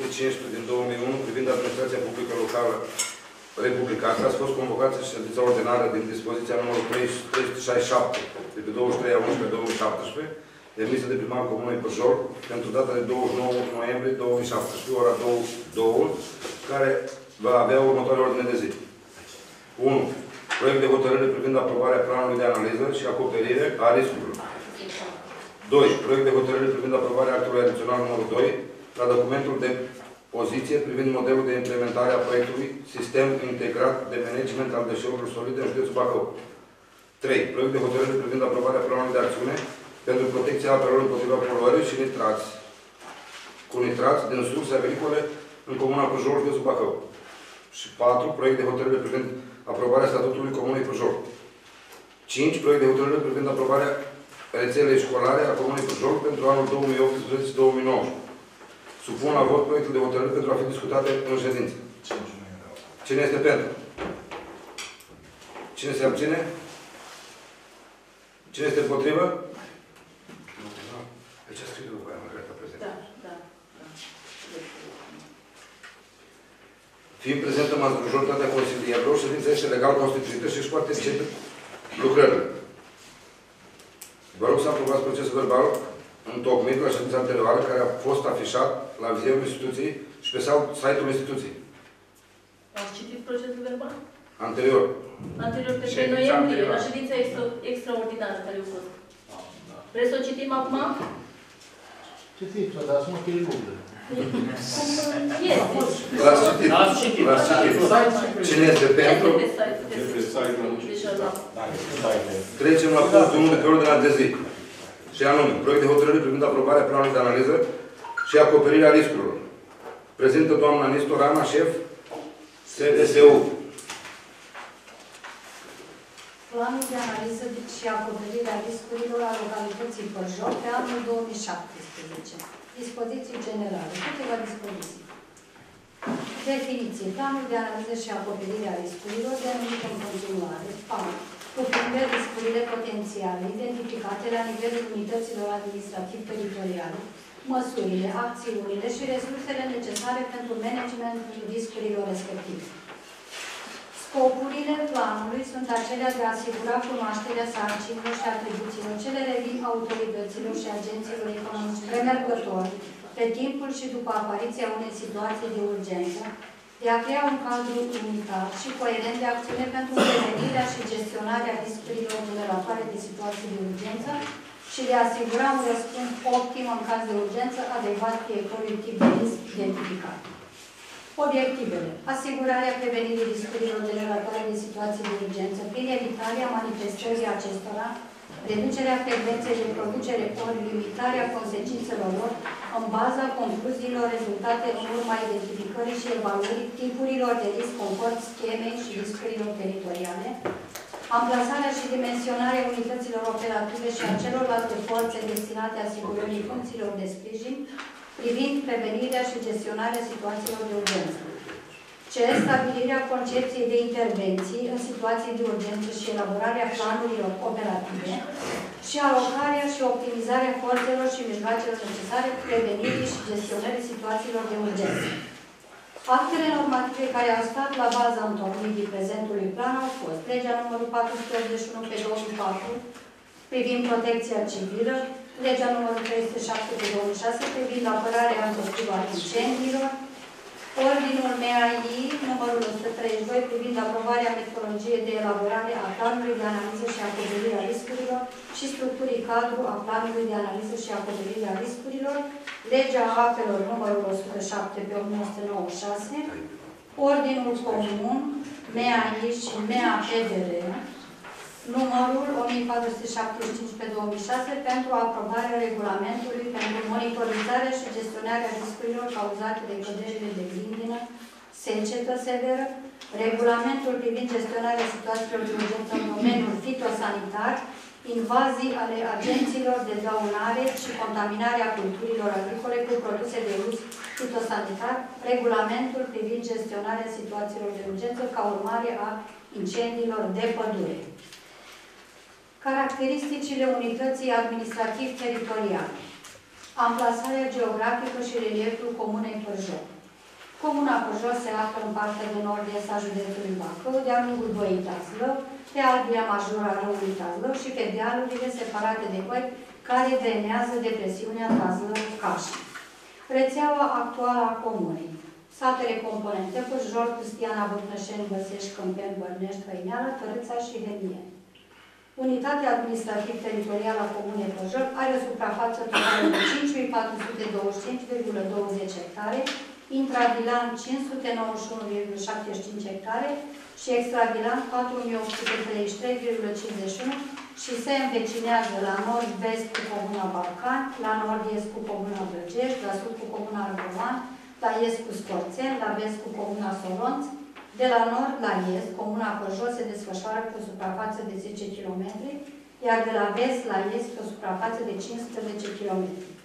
215 din 2001 privind administrația publică locală republicană, a fost convocată ședința ordinară din dispoziția numărul 367 de pe 23 a 11 2017, emisă de primarul Comunei Păjor, pentru data de 29 noiembrie 2017, ora 2, care va avea următoarea ordine de zi. 1. Proiect de hotărâre privind aprobarea planului de analiză și acoperire a riscurilor. 2. Proiect de hotărâre privind aprobarea actului adițional numărul 2 la documentul de poziție privind modelul de implementare a proiectului Sistem Integrat de Management al Deșeurilor Solide în județul Bacău. 3. Proiect de hotărâre privind aprobarea planului de acțiune pentru protecția apelor împotriva poluării și nitrați cu nitrați din surse agricole în Comuna Păjor, județul Bacău. Și 4. Proiect de hotărâre privind aprobarea statutului Comunei Păjor. 5. Proiect de hotărâre privind aprobarea rețelei școlare a Comunei Păjor pentru anul 2018-2019. Supun la vot proiectul de hotărâre pentru a fi discutate în ședință. Cine este pentru? Cine se abține? Cine este împotrivă? Aici a scris după aia, Margareta, prezent. Da. Fiind prezentă majoritatea consilierilor, ședința este legal constituită și își poate începe lucrările. Vă rog să aprobați procesul verbal întocmit la ședința anterioară, care a fost afișat la vizierul instituției și pe site-ul instituției. Ați citit procesul verbal? Anterior. Anterior, pe 3 noiembrie, la ședința extraordinară care a fost. Vreți să o citim acum? Citiți-o, dar să mă chei lucrurile. Cum este? L-ați citit. Cine este pentru? Trecem la punctul 1 de pe ordinea de zi. Și anume, proiect de hotărâre privind aprobarea planului de analiză și acoperirea riscurilor. Prezintă doamna Nistor Ana, șef SDSU. Planul de analiză și acoperire a riscurilor a localității Păjor pe anul 2017. Dispoziții generale. Câteva dispoziții. Definiție. Planul de analiză și acoperire a riscurilor denumit în continuare. PAN. Cuprinde riscurile potențiale identificate la nivelul unităților administrativ-teritoriale, măsurile, acțiunile și resursele necesare pentru managementul riscurilor respective. Scopurile planului sunt acelea de a asigura cunoașterea sarcinilor și atribuțiilor ce le revin autorităților și agenților economici premergători pe timpul și după apariția unei situații de urgență, de a crea un cadru unitar și coerent de acțiune pentru prevenirea și gestionarea riscurilor generatoare de situații de urgență și de a asigura un răspuns optim în caz de urgență adecvat fiecărui tip de risc identificat. Obiectivele. Asigurarea prevenirii riscurilor generatoare de situații de urgență prin evitarea manifestării acestora, reducerea frecvenței de producere ori limitarea consecințelor lor în baza concluziilor rezultate în urma identificării și evaluării tipurilor de risc conform schemei și riscurilor teritoriale, amplasarea și dimensionarea unităților operative și a celorlalte forțe destinate asigurării funcțiilor de sprijin privind prevenirea și gestionarea situațiilor de urgență. C. Stabilirea concepției de intervenții în situații de urgență și elaborarea planurilor operative și alocarea și optimizarea forțelor și mijloacelor necesare prevenirii și gestionării situațiilor de urgență. Actele normative care au stat la baza întocmirii prezentului plan au fost legea numărul 481 pe 2004 privind protecția civilă, legea numărul 307 pe 2006 privind apărarea împotriva incendiilor, Ordinul MAI numărul 132 privind aprobarea metodologiei de elaborare a planului de analiză și acoperire a riscurilor și structurii cadru a planului de analiză și acoperire a riscurilor, legea apelor numărul 107 pe 1996, Ordinul Comun MAI și MAPDR numărul 1475 pe 2006 pentru aprobarea regulamentului pentru monitorizarea și gestionarea riscurilor cauzate de căderile de grindină, secetă severă, regulamentul privind gestionarea situațiilor de urgență în domeniul fitosanitar, invazii ale agenților de dăunare și contaminarea culturilor agricole cu produse de uz fitosanitar, regulamentul privind gestionarea situațiilor de urgență ca urmare a incendiilor de pădure. Caracteristicile unității administrativ-teritoriale. Amplasarea geografică și relieful Comunei Păjor. Comuna Păjor se află în partea de nord-est a județului Bacău, de-a lungul Băii Tazlău, pe albia majoră a râului Tazlău și pe dealurile separate de băi care drenează depresiunea Tazlău-Cașii. Rețeaua actuală a comunei. Satele componente: Păjor, Cristiana, Bătnășeni, Băsești, Câmpeni, Bărnești, Hăineală, Tărâța și Henie. Unitatea administrativ-teritorială a comunei Păjor are o suprafață totală de 5.425,20 hectare, intravilan 591,75 hectare și extravilan 4.833,51 și se învecinează la nord-vest cu comuna Balcan, la nord-est cu comuna Brăgești, la sud cu comuna Arbovan, la est cu Scorțeni, la vest cu comuna Solonț. De la nord la est, comuna Păjor se desfășoară pe o suprafață de 10 km, iar de la vest la est pe o suprafață de 15 km.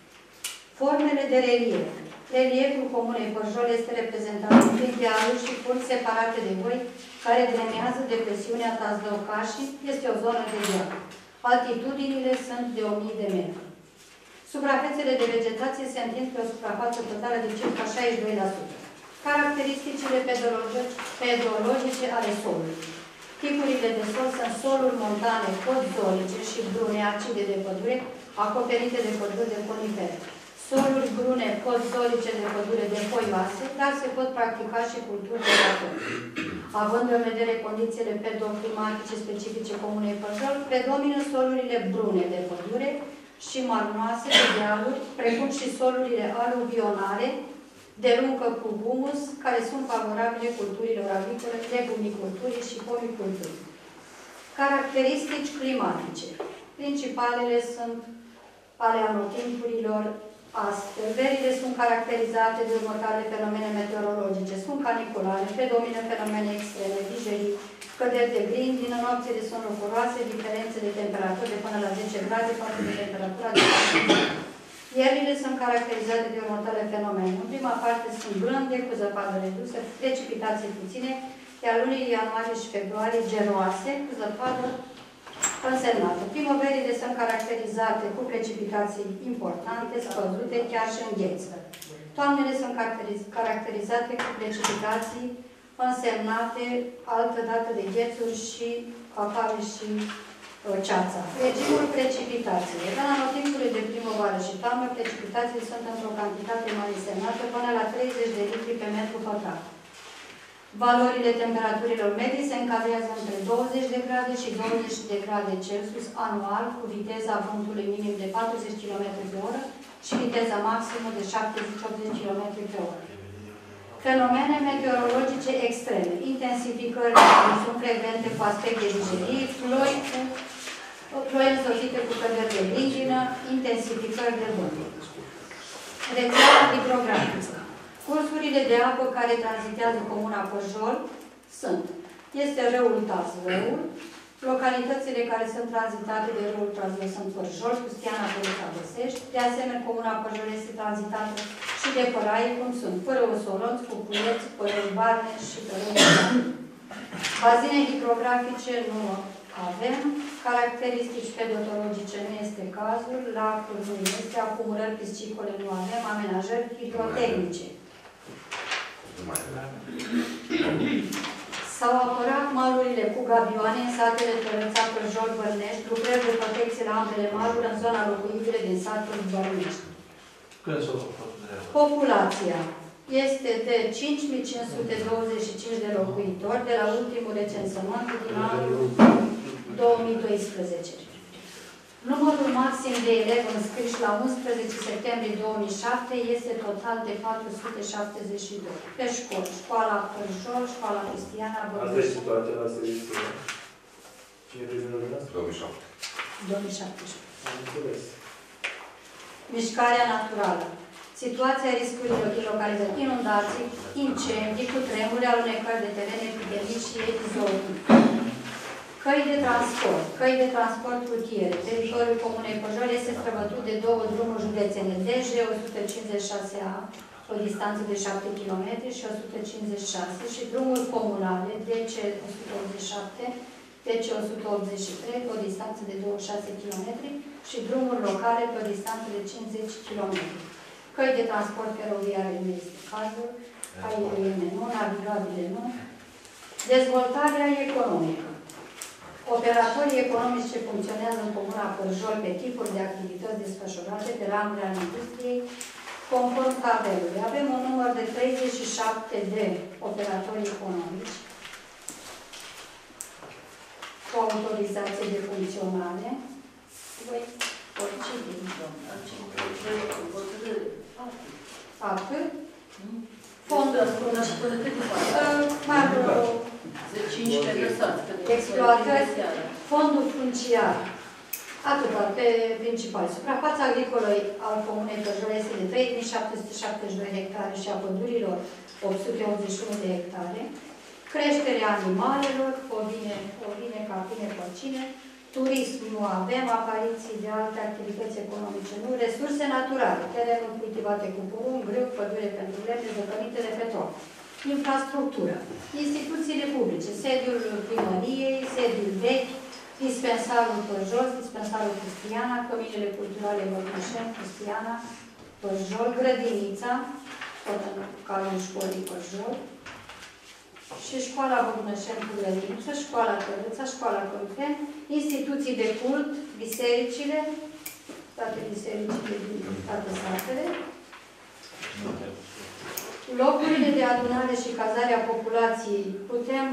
Formele de relief. Relieful comunei Păjor este reprezentat prin dealuri și punți separate de băi care drenează depresiunea Tazlău-Cașii, este o zonă de deal. Altitudinile sunt de 1000 de metri. Suprafețele de vegetație se întind pe o suprafață totală de circa 62%. Caracteristicile pedrologice ale solului. Tipurile de sol sunt soluri montane, podzolice și brune acide de pădure, acoperite de păduri de conifere. Soluri brune, podzolice de pădure de foioase, dar se pot practica și culturi de raport. Având în vedere condițiile pedoclimatice specifice comunei Păjor, predomină solurile brune de pădure și marnoase de dealuri, precum și solurile aluvionare, de luncă cu humus, care sunt favorabile culturilor agricole, legumiculturii și pomiculturii. Caracteristici climatice. Principalele sunt ale anotimpurilor astfel. Verile sunt caracterizate de următoarele fenomene meteorologice. Sunt caniculare, predomină fenomene extreme, vijerii, căderi de grindină, nopțile sunt răcoroase, diferențe de temperatură de până la 10 grade față de temperatura de 10. Ierile sunt caracterizate de următoarele fenomene. În prima parte sunt blânde, cu zăpadă redusă, precipitații puține, iar lunii ianuarie și februarie geroase, cu zăpadă însemnată. Primăverile sunt caracterizate cu precipitații importante, scăzute, chiar și îngheță. Toamnele sunt caracterizate cu precipitații însemnate, altădată de ghețuri și apare și ceața. Regimul precipitației. În anotimpurile de primăvară și toamnă, precipitațiile sunt într-o cantitate mai însemnată până la 30 de litri pe metru pătrat. Valorile temperaturilor medii se încadrează între 20 de grade și 20 de grade Celsius anual, cu viteza vântului minim de 40 km pe oră și viteza maximă de 70-80 km pe oră. Fenomene meteorologice extreme. Intensificări sunt frecvente cu aspect de vijerii, ploi însoțite cu căderi de grindină, intensificări de vânt. Rețeaua hidrografică. Cursurile de apă care tranzitează comuna Păjor sunt: este râul Tazlău, localitățile care sunt tranzitate de râul Tazlău sunt Păjor, Cristiana, Tărâța, Băsești. De asemenea, comuna Păjor este tranzitată și de păraie, cum sunt Părăul Solonț, Cucuieți, Părăul Barneș și Părăul Barneș. Bazine hidrografice nu avem, caracteristici pedologice nu este cazul, lacuri nu este, acumulări piscicole nu avem, amenajări hidrotehnice. S-au apărat malurile cu gabioane în satele Tărâța, Păjor, Bărnești, lucrări de protecție la ambele maluri în zona locuibile din satul Bărnești. Populația este de 5.525 de locuitori de la ultimul recensământ din anul 2012. Numărul maxim de elevi înscriși la 11 septembrie 2007 este total de 472. Pe școli, școala Păjor, școala Cristiana, Bărnești. Asta e situația la serviciu. Cine prezintă de asta? 2007. 2017. Am înțeles. Mișcarea naturală. Situația riscurilor de localizări, inundații, incendii, cutremure, alunecări de teren, epidemii și epizodii. Căi de transport. Căi de transport rutiere. Teritoriul comunei Păjor este străbătut de două drumuri județene, DG 156A, o distanță de 7 km și 156, și drumuri comunale, DC 187, DC 183, o distanță de 26 km, și drumuri locale pe o distanță de 50 km. Căi de transport feroviare nu este cazul. aeriene, nu, navigabile, nu. Dezvoltarea economică. Operatorii economici ce funcționează în Comuna Părjol pe tipuri de activități desfășurate pe ramuri ale industriei, conform tabelului. Avem un număr de 37 de operatori economici cu autorizație de funcționare. Voi oricine, Atât. Fondul exploatări, fondul funciar, atâta, pe principal. Suprafața agricolă al Comunei Părjol este de 3.772 hectare și a pădurilor 881 de hectare. Creșterea animalelor, ovine, capine, porcine, turism nu avem, apariții de alte activități economice nu, resurse naturale, terenuri cultivate cu porumb, grâu, pădure pentru lemne, zăcăminte de petrol. Infrastructură, instituțiile publice, sediul primăriei, sediul vechi, dispensarul Părjol, dispensarul Cristiana, căminele culturale Mărmușeni, Cristiana, Părjol, grădinița, tot în cadrul școlii Părjol, și școala Băgnășeni cu grădiniță, școala Cărâța, școala Călfen, instituții de cult, bisericile, toate bisericile din toate satele, locurile de adunare și cazare a populației. Putem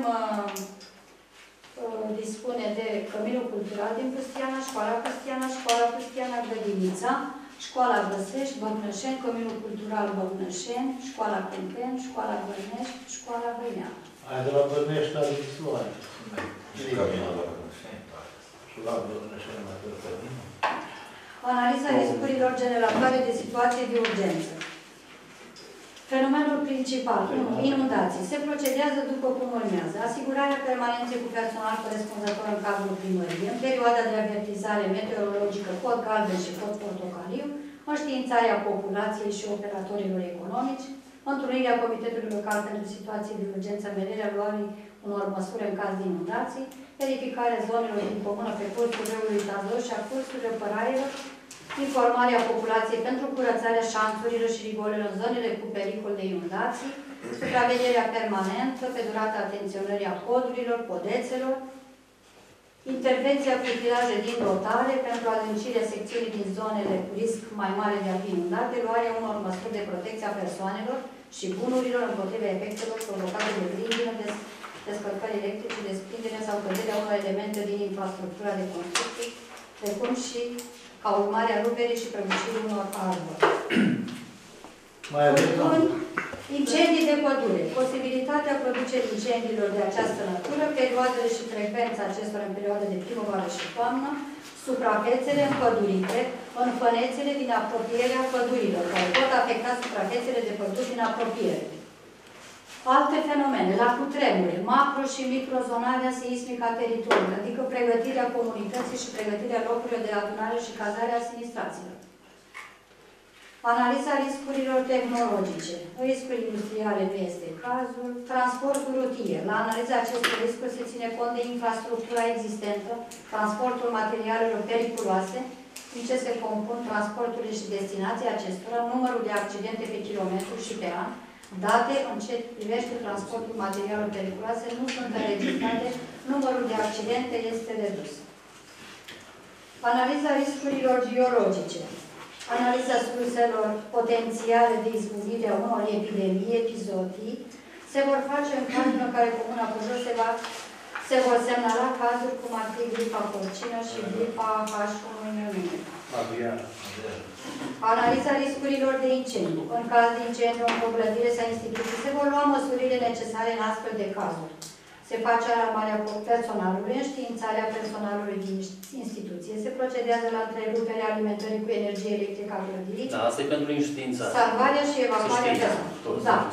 dispune de Căminul Cultural din Cristiana, școala Cristiana, școala Cristiana Grădinița, școala Băsești, Băgnășeni, Căminul Cultural Băgnășeni, școala Călfen, școala Bănești, școala Vâneană. Aia de la Bănești are Istoare. Și la Bănești la Călfen. Analiza riscurilor generatoare de situații de urgență. Fenomenul principal, 1. Inundații. Se procedează după cum urmează. Asigurarea permanenței cu personal corespunzător în cadrul primăriei, în perioada de avertizare meteorologică, cod galben și cod portocaliu, înștiințarea populației și operatorilor economici, întrunirea Comitetului Local pentru Situații de Urgență în vederea luării unor măsuri în caz de inundații, verificarea zonelor din comună pe cursul râului Tazău și a cursului răpărailor, informarea populației pentru curățarea șanțurilor și rigolelor în zonele cu pericol de inundații, supravegherea permanentă pe durata atenționării a podurilor, podețelor, intervenția cu utilaje din dotare pentru adâncirea secțiunii din zonele cu risc mai mare de a fi inundate, luarea unor măsuri de protecție a persoanelor și bunurilor împotriva efectelor provocate de grindină, descărcări electrice, desprindere sau căderea unor elemente din infrastructura de construcții, precum și ca urmare a ruperii și prăbușirii unor arbori. Incendii de pădure. Posibilitatea producerii incendiilor de această natură, perioadele și frecvența acestora în perioada de primăvară și toamnă, suprafețele împădurite, în fănețele din apropierea pădurilor, care pot afecta suprafețele de păduri din apropiere. Alte fenomene, la cutremure, macro și microzonarea seismică a teritoriului, adică pregătirea comunității și pregătirea locurilor de adunare și cazare a sinistraților. Analiza riscurilor tehnologice. Riscuri industriale nu este cazul. Transportul rutier. La analiza acestor riscuri se ține cont de infrastructura existentă, transportul materialelor periculoase, din ce se compun transporturile și destinația acestora, numărul de accidente pe kilometru și pe an, date în ce privește transportul materialelor periculoase nu sunt înregistrate, numărul de accidente este redus. Analiza riscurilor biologice. Analiza surselor potențiale de izbucnire a unor epidemii, epizodii, se vor face în cazul în care Comuna Părjol se vor semnala cazuri cum ar fi gripa porcină și gripa H1N1. Analiza riscurilor de incendiu. În caz de incendiu în clădire sau instituție, se vor lua măsurile necesare în astfel de cazuri. Se face alarmarea personalului, înștiințarea personalului din instituție, se procedează la întreruperea alimentării cu energie electrică a clădirii. Da, asta e pentru înștiințare. Salvarea și evacuarea personalului. Da.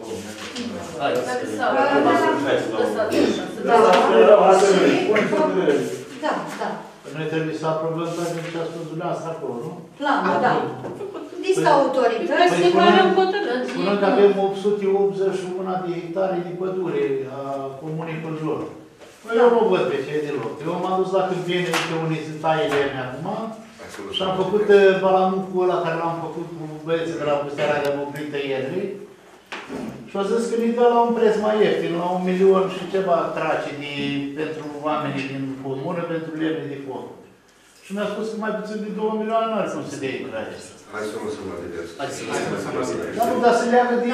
Da, da. Noi trebuie să aprobăm toate ce a spus dumneavoastră acolo, nu? Planul, da. Lista autorități. Spunând că avem 881 de hectare de pădure a Comunei Părjol. Eu nu văd pe cei deloc. Eu m-am dus la câmpiene pe unii se taie lemne acum și am făcut balamucul ăla care l-am făcut cu băieții de la Pusterea de Mobrită ieri și Și-au zis că ne dă la un preț mai ieftin, la 1.000.000 și ceva trace pentru oamenii din comună, pentru lemne de foc. Și mi-a spus că mai puțin de 2 milioane n-ar cum se dea trace. Hai să o lăsăm la divers. Hai să lăsăm la divers. Dar nu, dar se leagă de...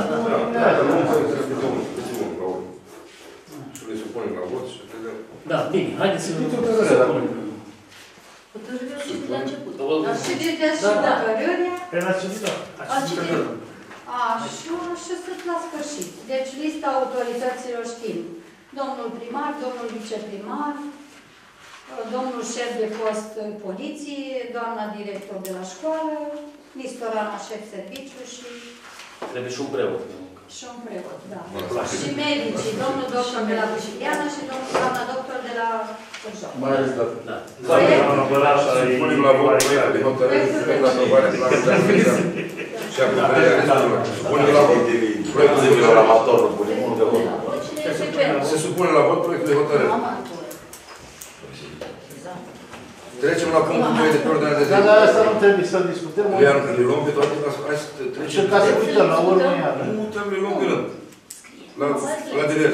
Și le supunem la vot și vedem. Da, bine, haideți să supunem. Hotărârea și de la început. Dar și de și hotărârea. Ați citit? Și sunt la sfârșit. Deci lista autorităților știm. Domnul primar, domnul viceprimar, domnul șef de post poliție, doamna director de la școală, Nistorana șef serviciu și... Trebuie și un preot. Și un preot, da. Și medicii, domnul doctor de la Bușiliana și doamna doctor de la Cârjov. Mai ales dacă... Da. Punem la vot proiectul de hotărâre privind aprobarea planului de activitate și acompanarea restul. Punem la vot proiectul de hotărâre. Se supune la vot proiectul de hotărâre. Trecem la punctul 2 de pe ordinea de zi. Dar asta nu trebuie să-l discutăm. Iar când le luăm pe toate, hai să trecem. Și ca să uităm la urmă iar. Nu trebuie le luăm pe rând. La divers.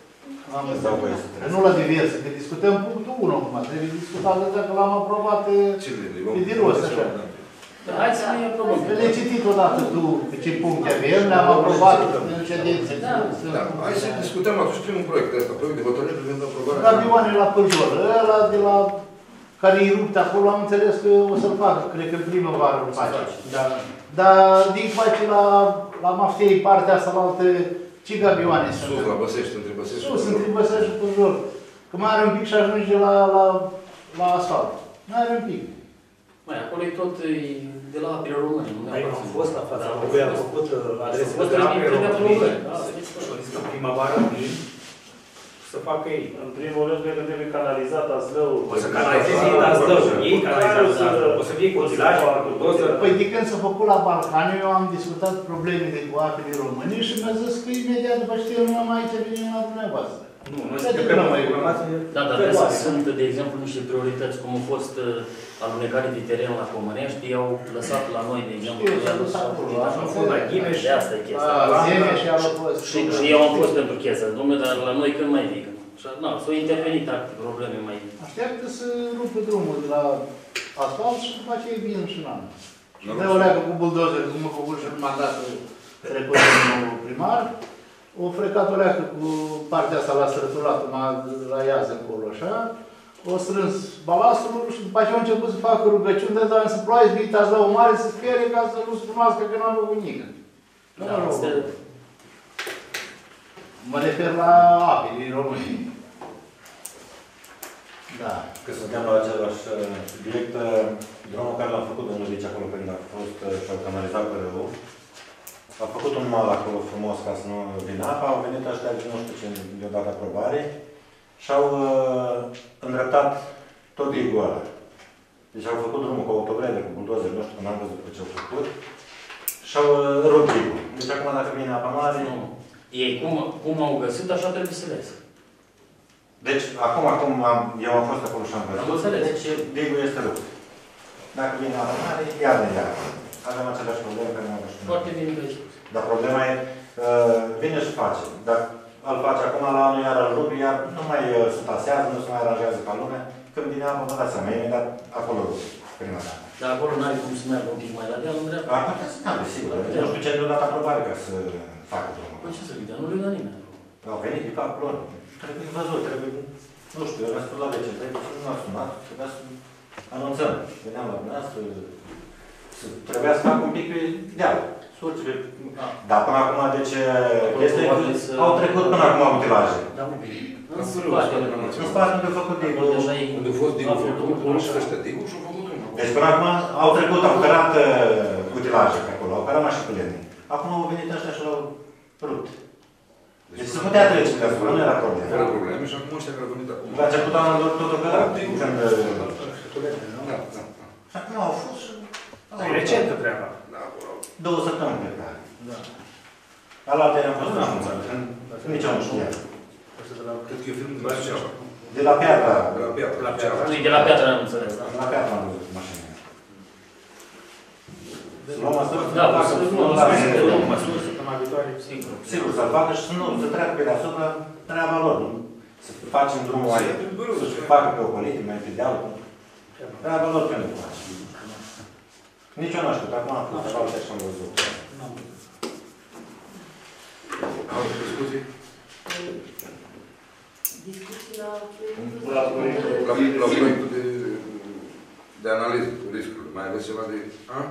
Nu la diverse, că discutăm punctul 1 acum. Trebuie discutat de că l-am aprobat pe din rost, așa. Hai să ne aprobăm. Le-ai citit odată tu pe ce puncte avem, le-am aprobat în ședințe. Da, hai să discutăm atunci primul proiect ăsta, proiect de hotărâre privind aprobarea. Camioane la Păjor, ăla de la care e rupt acolo, am înțeles că o să-l facă, cred că în primăvară îl face. Dar din face la Maftei, partea asta la altă, ce camioane sunt? Sus, la Băsești, între Băsești și Sus, între Băsești și Păjor. Că mai are un pic și ajunge la asfalt. Mai are un pic. Mai, acolo e tot de la apele române. Aici am fost la fața locului, am făcut adresele de la apele române. Și au zis că primăvară vin să facă ei. În primul rând, cred că trebuie canalizat Azlăul. O să canalizeze ei Azlăul. Ei canalizează. O să fie cotilaje, cu doză. Păi de când s-a făcut la Balcani, eu am discutat problemele cu apele române și mi-a zis că imediat după ce terminăm aici, venim la dumneavoastră. Nu, noi suntem pe programație. Da, dar sunt, de exemplu, niște priorități, cum a fost alunecare de teren la Comănești, i-au lăsat la noi, de exemplu. Am fost la Ghimeș. De asta e chestia. Și eu am fost pentru chestia, domnule, dar la noi când mai vii? S-au intervenit alte probleme mai... Așteaptă să rupă drumul de la asfalt și după aceea vin și în anul. Și dă o leagă cu buldozer, cum a făcut și în mandatul trecut domnul primar. O frecat o leacă cu partea asta la străturat, la iază încolo, așa. O strâns balastul și după aceea au început să facă rugăciuni, de doamne să ploaie, să vii la o mare, să sperie ca să nu se cunoască că n-am făcut nică. Mă refer la ape din România. Da. Că suntem la același subiect, drumul care l-am făcut domnul Vici acolo când a fost și-au canalizat pe râul. A făcut un mal acolo frumos ca să nu vină apa, au venit ăștia, nu știu ce, de-o dată aprobare și au îndreptat tot digul ăla. Deci au făcut drumul cu autogrele, cu buldozer, nu știu, n-am văzut ce au făcut. Și au rupt digul. Deci acum dacă vine apa mare... Ei cum au găsit, așa trebuie să lese. Deci eu am fost acolo și am văzut. Deci digul este rupt. Dacă vine apa mare, iar de iar. Avem aceleași probleme care nu avem și noi. Foarte bine găsit. Dar problema e, vine și face. Dar îl face acum la anul, iar îl rupe, iar nu mai sutasează, nu se mai aranjează ca lumea. Când vine apă, vă dați seama, imediat acolo rupe, prima dată. Dar acolo n-ai cum să meargă un pic mai la deal, în dreapta? Ar putea să meargă, sigur. Nu știu ce nu dat aprobare ca să facă drumul. Păi ce să vedea, nu le da nimeni. Au venit de capul lor. Trebuie văzut, trebuie, nu știu, eu răspund la vece, trebuie să nu a sunat, trebuia să anunțăm. Veneam la dumneavoastră, trebuia să fac un pic pe deal. Surcile. Dar până acum, deci, au trecut până acum utilaje. Da, mă, bine. În spate unde a făcut digul. Unde a fost digul făcut, nu știu ăștia digul și-au făcut drumul. Deci până acum au trecut, au cărat utilaje pe acolo, au cărat mașini cu lemne. Acum au venit ăștia și l-au rupt. Deci se putea trece, că nu era probleme. Fără probleme și acum ăștia care au venit acum. La început anul tot o cărat. Da. Acum au fost și... E recentă treaba. 2 săptămâni de care. Ala altă am fost nici eu nu știa. Cred că e filmul de la Ceava. De la Piatra. De la Piatra. Nu, de la Piatra am înțeles, da. De la Piatra am văzut mașina. Să luăm asta? Da, să luăm măsuri. săptămâna viitoare, sigur. Sigur, să-l facă și să nu, să treacă pe deasupra treaba lor. Să facem drumul aia, să-și facă pe o politică mai pe dealul. Treaba lor pentru că face. Nici eu nu aștept, acum am fost alte și am văzut. Alte discuții? Discuții la proiectul de analiză cu riscului. Mai aveți ceva de...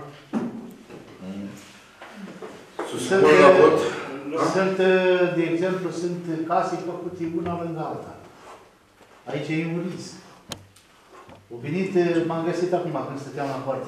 Suspun la vot? Sunt, de exemplu, sunt case făcute una lângă alta. Aici e un risc. Au venit, m-am găsit acum când stăteam la poartă.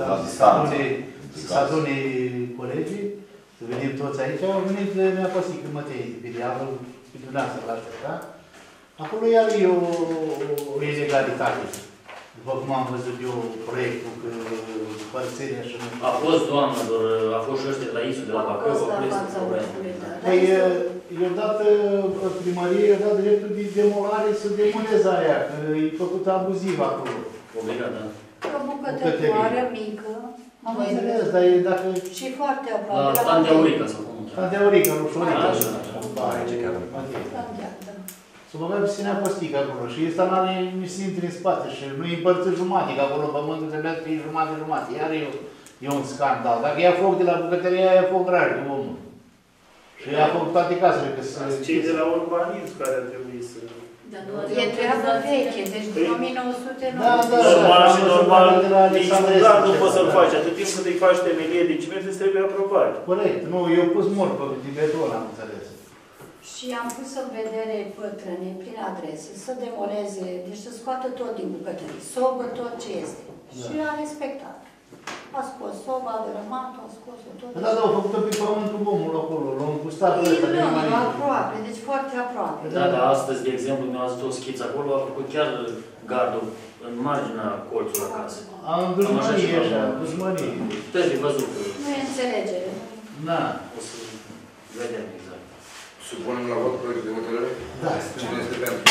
Să adune colegii, să venim toți aici, au venit mi-a păsit când Mătei, pe dialul, pe dumneavoastră la aștepta. Acolo iar e o ilegalitate. După cum am văzut eu proiectul cu părțenia și... A fost, doamnă, doar a fost și ăștia de la ISU, de la Bacău, au plâns probleme. Păi, i-au dat primărie, i-au dat dreptul de demolare să demoleze aia, că e făcut abuziv acolo. Obligat, da. O bucătătoare mică. Am înțeles, dar e dacă... Și foarte aproape. La Tanteaurica sau cum? Tanteaurica, nu șorica. Aici chiar. Să mă merg să ne apăstic acolo și ăsta n-are nici să intri în spate și nu-i împărțit jumate, că acolo pământul trebuie să fie jumate. Iar e un scandal. Dacă ia foc de la bucătărie, ia foc rar de omul. Și ia foc toate casele, că să... Cei de la urbanism care ar trebui să... E treabă veche, deci din 1990. Normal și normal, niciun plan nu poți să-l faci. Atât timp cât îi faci temelie de ciment, îți trebuie aprobat. Corect. Nu, eu pus mort pe beton, am înțeles. Și am pus în vedere pătrâne prin adrese, să demoleze, deci să scoată tot din bucătărie, sobă tot ce este. Și a respectat. A scos soba, a dărâmat, a scos-o tot. Da, au făcut-o pe pământul omului acolo, l-au împustat pe ăsta. E lângă, aproape, deci foarte aproape. Da, dar astăzi, de exemplu, mi-a zis o schiță acolo, a făcut chiar gardul în marginea colțului acasă. Am dușmănie așa, dușmănie. Trebuie văzut. Nu e înțelegere. Da. O să vedem exact. Supunem la vot proiectul de hotărâre? Da. Cine este pentru?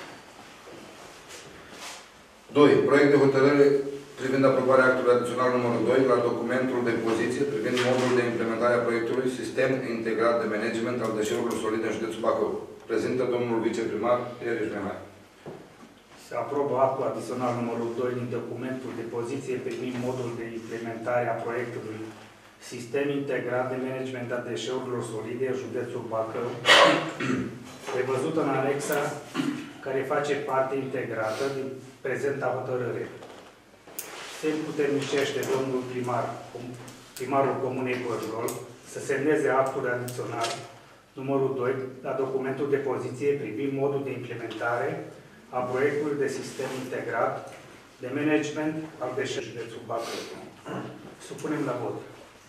2. Proiect de hotărâre privind aprobarea actului adițional numărul 2 la documentul de poziție privind modul de implementare a proiectului Sistem Integrat de Management al Deșeurilor Solide în județul Bacău. Prezintă domnul viceprimar Eriș Mihai. Se aprobă actul adițional numărul 2 din documentul de poziție privind modul de implementare a proiectului Sistem Integrat de Management al Deșeurilor Solide în județul Bacău, prevăzut în anexa care face parte integrată din prezenta hotărâre. Se împuternicește domnul primarul Comunei Păjrol să semneze actul adițional numărul 2 la documentul de poziție privind modul de implementare a proiectului de sistem integrat de management al deșeurilor județul Bacău. Supunem la vot.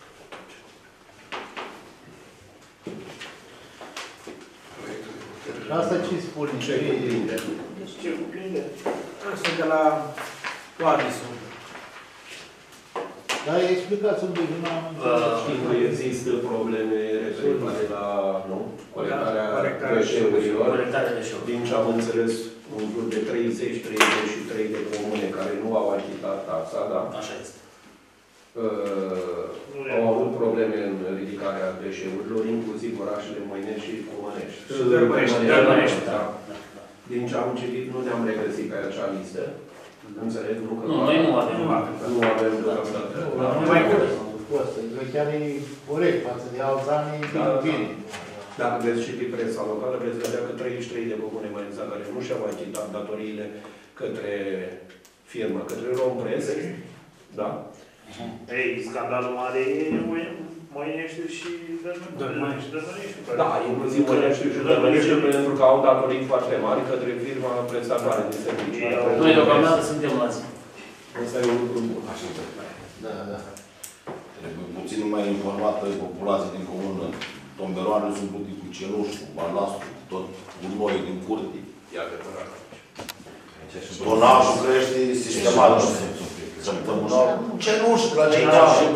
Asta ce spune? Ce cuprinde? Ce cuprinde? Sunt de la Oadisul. Dar explicați un pic, nu am înțeles. Știu că există probleme referitoare la colectarea deșeurilor. Din ce am înțeles, în jur de 30-33 de comune care nu au achitat taxa, da? Așa este. Au avut probleme în ridicarea deșeurilor, inclusiv orașele Măinești și Comănești. Dărmănești, da. Din ce am citit, nu ne-am regăsit pe acea listă. Înțeleg, nu că... Nu, noi nu avem. Nu avem deocamdată. Nu mai costă. Chiar e corect față de alți ani, bine. Dacă veți citi presa locală, veți vedea că 33 de comune mai exact care nu și-au achitat datoriile către firmă, către Rompress. Da? Ei, scandalul mare e Măinești și Dărmănești. Da, inclusiv Măinești și Dărmănești, pentru că au datorii foarte mari către firma prestatoare de servicii. Noi deocamdată suntem la zi. Asta e un lucru bun. Așa e. Da, da. Trebuie puțin mai informată populația din comună. Tomberoanele sunt plute cu cenuși, cu balastru, cu tot gunoi din curte. E adevărat. Tonajul crește sistematic. Săptămânal. Cenuși la cei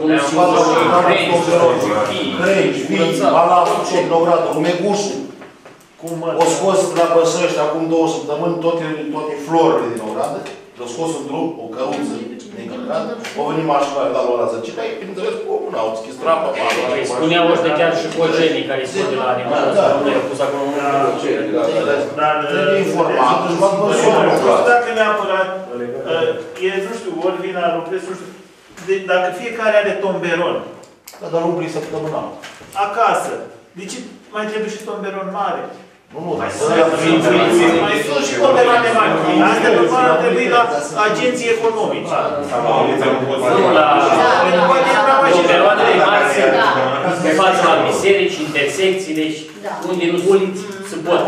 creci, vii, balastru, copnogrată, cu megușul. O scos la Băsăști acum 2 săptămâni toate florile din ogradă, le-au scos în drum, o căruță neîncărcat, au venit mașina de la lor la zăcina, e prin interes comun, au deschis trapa. Spuneau ăștia chiar și cogenii care sunt de la animal, nu i-au pus acolo un dar trebuie informat, își v-am nu știu dacă neapărat, e, nu știu, ori vine la lucrez, nu știu, dacă fiecare are tomberon, dar umpli săptămânal. acasă, de ce mai trebuie și tomberon mare? Nu, Mai sunt și tomberoane mari. Astea după ar trebui la agenții economici. Nu, la tomberoanele mari sunt pe fața la biserici, intersecții, deci unde nu se pot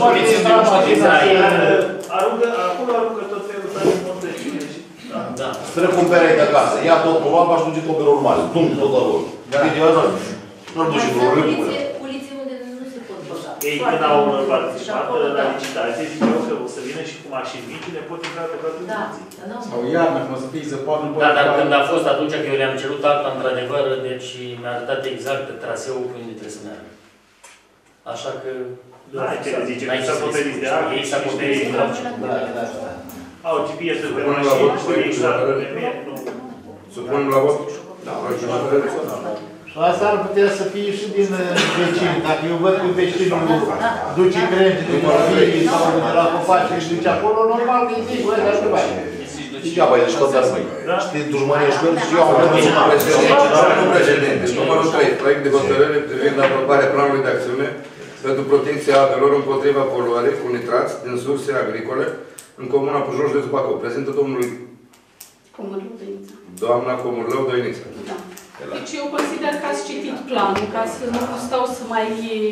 Acolo aruncă tot felul de montăciune. Trebuie cumpere de acasă. Ia tot probabil și duce tomberon mare. Tum, tot acolo. Nu-l duce vreo râpură. Ulițe unde nu se pot băga. Ei când au participat la licitație, ziceau că o să vină și cu mașini mici, ne pot intra pe toate uliții. Sau iarna, cum o să fie zăpadă, nu Da, dar când a fost atunci că eu le-am cerut acta, într-adevăr, deci mi-a arătat exact traseul pe unde trebuie să meargă. Așa că... Da, ce le zice, că s-a acoperit de acte, ei s-a acoperit de acte. Au GPS-ul pe mașini, și ei s-a acoperit, nu. Supunem la vot? Da. Asta ar putea să fie și din vecini. Dacă eu văd că vecinul duce crenge de copii sau de la copaci și duce acolo, normal că îi zic, băi, dar nu mai. Degeaba, ești tot dar măi. Știi, dușmănie și verzi și eu am precedente. Numărul 3. Proiect de hotărâre privind aprobarea planului de acțiune pentru protecția apelor împotriva poluării cu nitrați din surse agricole în comuna Pujol, județul Bacău. Prezintă domnului Comărlău Doinița. doamna Comărlău Doinița. Da. Deci eu consider că ați citit planul, ca să nu stau să mai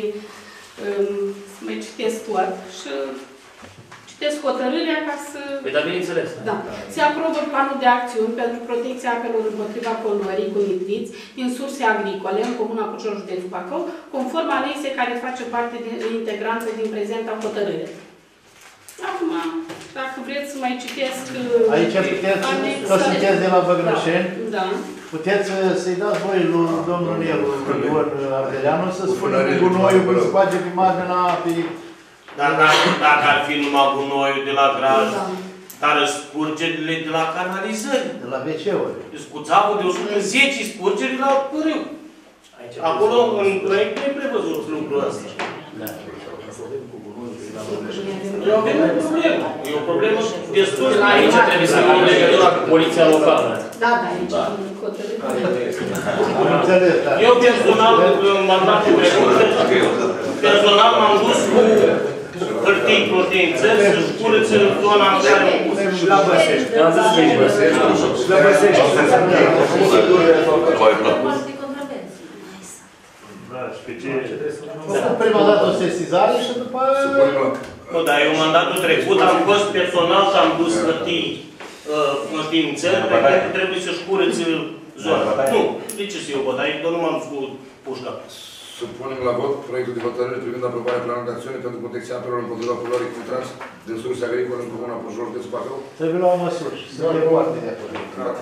citesc tot și citesc hotărârea ca să... Păi, dar bineînțeles. Da. Se aprobă planul de acțiuni pentru protecția apelor împotriva poluării cu nitriți din surse agricole în comuna Pujol, județul Bacău, conform anexei care face parte integrantă din prezenta hotărâre. Acum, dacă vreți să mai citesc... Aici puteți, că sunteți de la Băgrășeni, da. Puteți să-i dați voi lui domnul Nelu, Ion Ardeleanu, să spună cu gunoiul cum se face pe marginea apei. Dar dacă ar fi numai gunoiul de la graj, dar scurgerile de la canalizări. De la WC-uri. Scuțavul de 110 scurgeri la pârâu. Acolo, în proiect, nu e prevăzut lucrul ăsta. E o problemă destul de... Aici trebuie să fie legătură cu poliția locală. Da, aici eu personal, în mandatul trecut, personal m-am dus cu hârtii proteințe să-și curăță zona în care am pus. Și la Băsești. Și la Băsești. Prima dată o sesizare și după aia... Nu, dar eu mandatul trecut am fost personal și am dus hârtii în țări pe care trebuie să-și curățe zona. Nu, de ce să iau bătaie? Doar nu m-am dus cu pușca. Supunem la vot proiectul de hotărâre privind aprobarea planului de acțiune pentru protecția apelor împotriva poluării cu nitrați din surse agricole în comuna Pujol, județul Bacău. Trebuie lua măsuri. Suntem foarte de acord.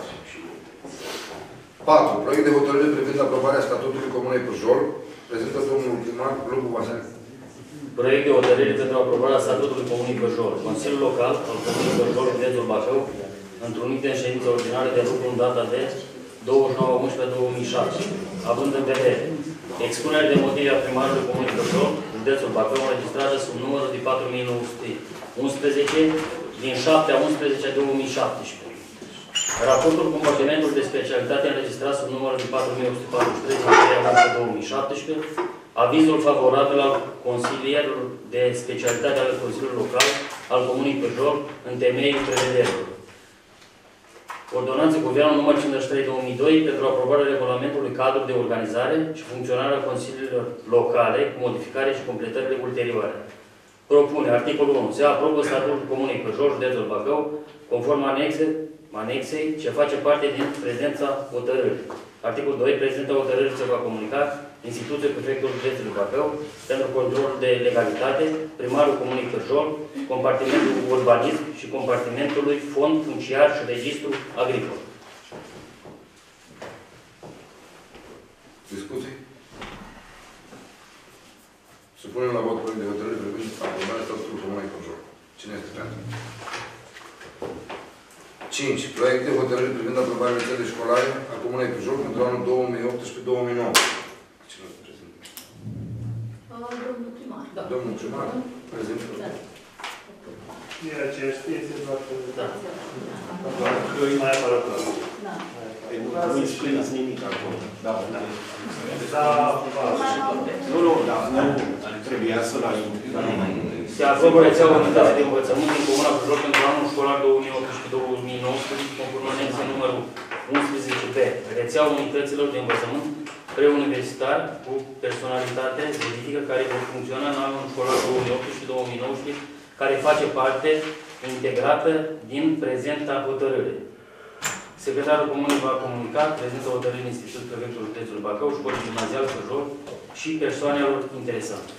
4. Proiect de hotărâre privind aprobarea statutului comunei Pujol. Prezintă domnul primar Lubu Vasile. Proiect de hotărâre pentru aprobarea statutului comunei Pujol. Consiliul Local al Comunei Pujol, județul Bacău, întrunit în ședință ordinară de lucru în data de 29/11/2007, având în vedere expunerea de motive a primarului Comunei Pujol, județul Bacău, înregistrată sub numărul de 4911 din 7/11/2017. Raportul compartimentului de specialitate înregistrat sub numărul de 4843 din 3/11/2017, avizul favorabil al consilierului de specialitate al Consiliului Local al Comunei Pujol în temeiul prevederilor. Ordonanță Guvernul număr 53/2002 pentru aprobarea regulamentului cadru de organizare și funcționare a consiliilor locale cu modificare și completările ulterioare. Propune articolul 1. Se aprobă statutul Comunei Pujol, județul Bacău, conform anexei ce face parte din prezența hotărârii. Articolul 2. Prezența hotărârii se va comunica instituției prefectului județului Bacău pentru controlul de legalitate, primarul Comunei Pujol, compartimentul urbanism și compartimentului fond funciar și registru agricol. Discuții? Supunem la vot proiect de hotărâre privind aprobarea statutului comunei Pujol. Cine este pentru? 5. Proiect de hotărâre privind aprobarea rețelei școlare a Comunei Pujol pentru anul 2018-2009. Cine se prezintă? Domnul primar. Domnul primar. Prezent. Ceea ce știți, doar că... Da. Mai aparat. Da. Nu-i scrieți nimic acolo. Da, da. Nu, Trebuia să la Se aprobă rețeaua unitate de învățământ din Comuna Pujol pentru anul școlar 2018-2019, conform anexei numărul 11B. Rețeaua unităților de învățământ preuniversitar cu personalitate juridică care vor funcționa în anul școlar 2018-2019, care face parte integrată din prezenta hotărâre. Secretarul Comunei va comunica prezentă hotărâre Institutul Prefectului Județului Bacău, Școlii Gimnazial Pujol și persoanelor interesante.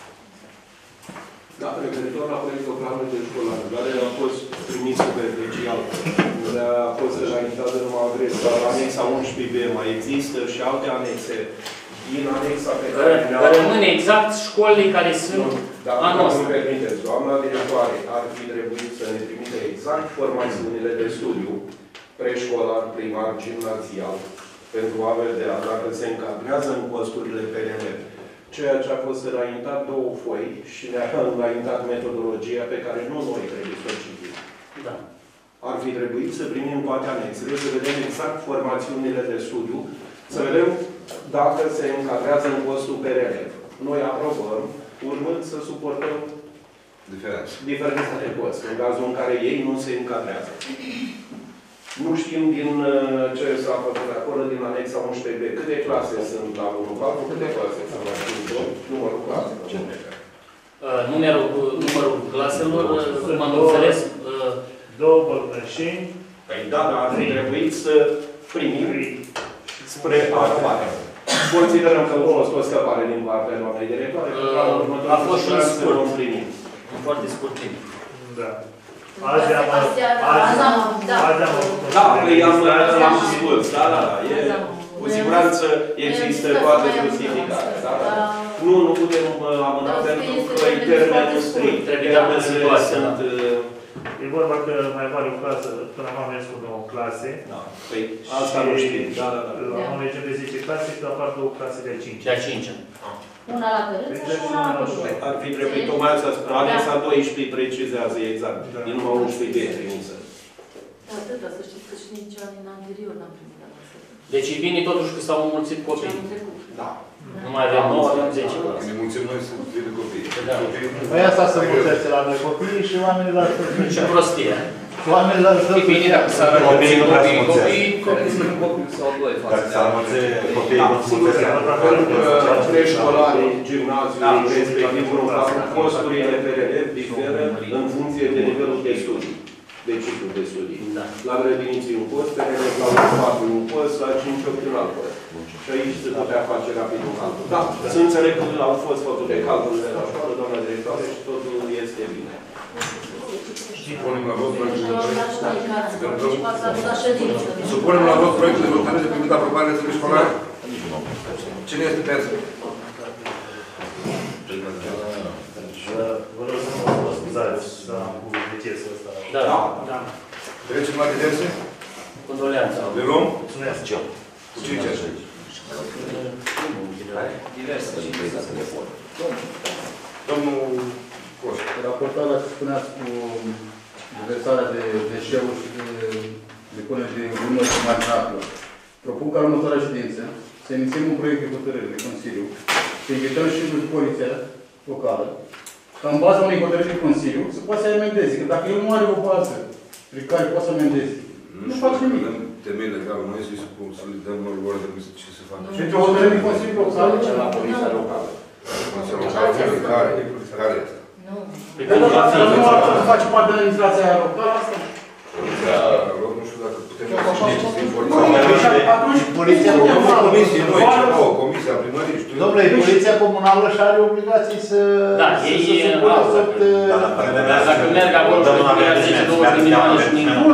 Da, referitor la proiectul planului de școlar, care a fost trimis superficial, unde a fost înaintată numai adresa la anexa 11B, mai există și alte anexe din anexa pe care rămâne exact școlile care sunt a noastră. Dacă nu permiteți, doamna directoare ar fi trebuit să ne trimite exact formațiunile de studiu preșcolar, primar, gimnazial, pentru a vedea dacă se încadrează în posturile PNL. Ceea ce a fost înaintat două foi și ne-a înaintat metodologia pe care nu noi trebuie să o citim. Da. Ar fi trebuit să primim toate anexele, să vedem exact formațiunile de studiu, să vedem dacă se încadrează în postul PNL. Noi aprobăm, urmând să suportăm diferența de post, în cazul în care ei nu se încadrează. Nu știm din ce s-a făcut acolo, din anexa 11B, câte clase sunt la 1-4, câte clase sunt la 2, numărul claselor. Numărul claselor, cum am înțeles... Două bălcășini. Păi da, dar ar fi trebuit să primim spre aprobare. Considerăm că a fost o scăpare din partea doamnei directoare. A fost și un scurt. Foarte scurt timp. Da. Azi am Da, păi am spus, da. Cu siguranță există toate justificarea, da. Nu putem amâna pentru că termenul strict. Termenele sunt... E vorba că mai mare o clasă, până am mers cu 9 clase. Da, păi asta nu știm. Am mergem de 10 clase, că apar 2 clase de 5. De a 5-a. Una la Tărâță și una la Pujol. Ar fi trebuit tocmai asta, anexa 12 precizează exact, din numai 11 de trimisă. Da, atâta, să știți că și nici anul anterior n-am primit la masă. Deci e bine totuși că s-au înmulțit copii. Da. Nu mai avem 9, avem 10 clase. Când ne mulțim noi, sunt de copii. Păi asta se mulțește la noi copiii și oamenii la copii. Ce prostie. Oamenii la copii. E bine dacă s-ar copiii nu vreau să mulțește. Copii sau doi față. Dacă s-ar mulțește copiii nu mulțește. Preșcolarii, gimnaziul, respectiv posturile PRL diferă în funcție de nivelul de studii. De ciclu de studii. La grădiniții un post, PRL la 4 un post, la 5 un alt post. Și aici se putea face rapid un calcul. Da, să înțeleg că au fost făcute calculele la școală, doamna directoare, și totul este bine. Supunem la vot proiectul Supunem la vot proiectul de hotărâre privind aprobarea rețelei școlare. Cine este pentru? Vă rog să mă scuzați, dar am cu decesul ăsta. Da. Trecem la diverse? Condoleanță. Le luăm? Mulțumesc. Cu 5 așa. Diverse. Domnul Coș. Raportarea ce spuneați cu deversarea de deșeuri și de depunere de gunoi și marginală. Propun ca următoarea ședință să inițiem un proiect de hotărâre de Consiliu, să invităm și poliția locală, ca în baza unei hotărâri de Consiliu să poată să amendeze. Că dacă el nu are o bază prin care poate să amendeze, nu face nimic. Temei legal, noi să le dăm lor de ce se face. Și o hotărâre de Consiliu local. La poliția locală. Poliția locală, care este? Nu face parte din administrația aia locală asta? Nu știu dacă putem să informații. Atunci, poliția comunală. Comisia primării, știu. Domnule, poliția comunală și are obligații să... Da, ei dacă merg acolo și să 20 de milioane și nimic.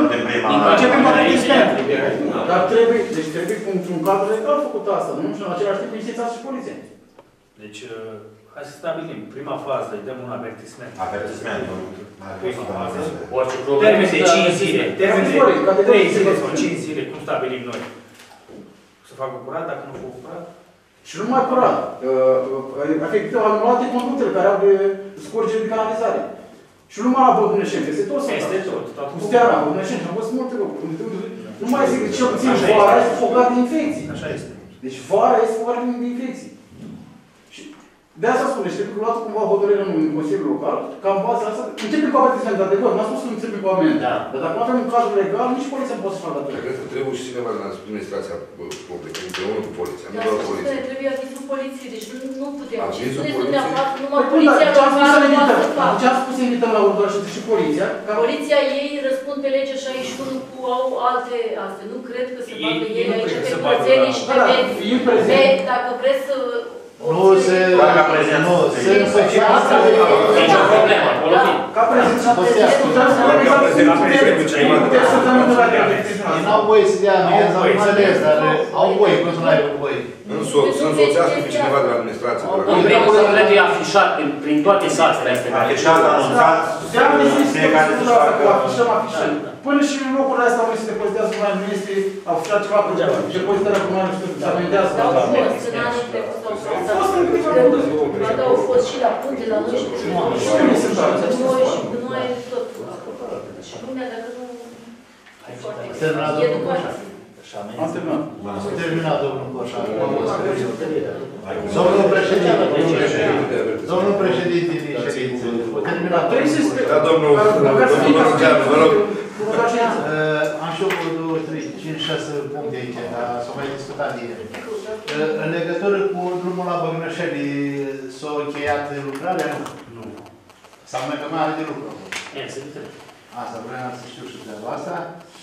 Dar trebuie, într-un cadru legal făcut asta, nu? Și în același timp existați și poliția. Deci, Hai să stabilim. Prima fază, îi dăm un avertisment. Avertisment. Orice problemă. Termen de 5 zile. Termen de 3 zile sau 5 zile. Cum stabilim noi? Să facă curat, dacă nu fac curat? Și nu numai curat. Efectiv, au anulat conductele care au de scurgeri de canalizare. Și nu numai la Bădunășeni, este tot. Este tot. Cu Steara, Bădunășeni, am văzut multe lucruri. Nu mai zic că cel puțin vara este focat de infecții. Așa este. Deci vara este focat de infecții. Și de asta spune, și trebuie luat cumva hotărârea în Consiliul Local, ca în baza asta, începe cu avertisment, dar de adevăr, n-am spus că nu începe cu amendă. Da. Dar dacă nu avem un cadru legal, nici poliția nu poate să facă atât. Cred că trebuie și cineva din administrația publică, împreună cu poliția, nu Dar doar să poliția. știți că trebuie avizul poliției, deci nu putem. Și Avizul spuneți poliției? dumneavoastră, numai Păi, poliția dar ce am spus să locală ne poate să invităm? facă. Ce am spus să invităm la urmă și poliția? Poliția ei răspund pe lege 61 cu au alte astea. Nu cred că se facă ei nu aici cred că pe se curățenii și pe Da, medici. fiind prezent. Dacă vreți să... Nu se... Nu, se Asta Nici o problemă, acolo vin. Ca prezent și putem să n-au voie să dea amenzi, am înțeles, dar au voie, cum să nu ai voie. Să însoțească pe cineva de la administrație. Să trebuie afișat prin toate satele astea. Afișat, anunțat, afișăm. Până și în locurile astea unde se depozitează cu mai nu este afișat ceva cu depozitarea cu mai nu se amendează. Au fost în anii trecuți, au fost și la punte, la noi și cu noi și cu noi tot. Și lumea, dacă nu... Am terminat, domnul Coșa. Domnul președinte, domnul președinte din ședință. Terminat. Da, domnul Geanu, vă rog. Am și eu 2, 3, 5, 6 puncte aici, dar s-au mai discutat de ele. În legătură cu drumul la Băgnășeni, s-a încheiat lucrarea? Nu. Sau mai că mai are de lucru? Asta vreau să știu și de asta.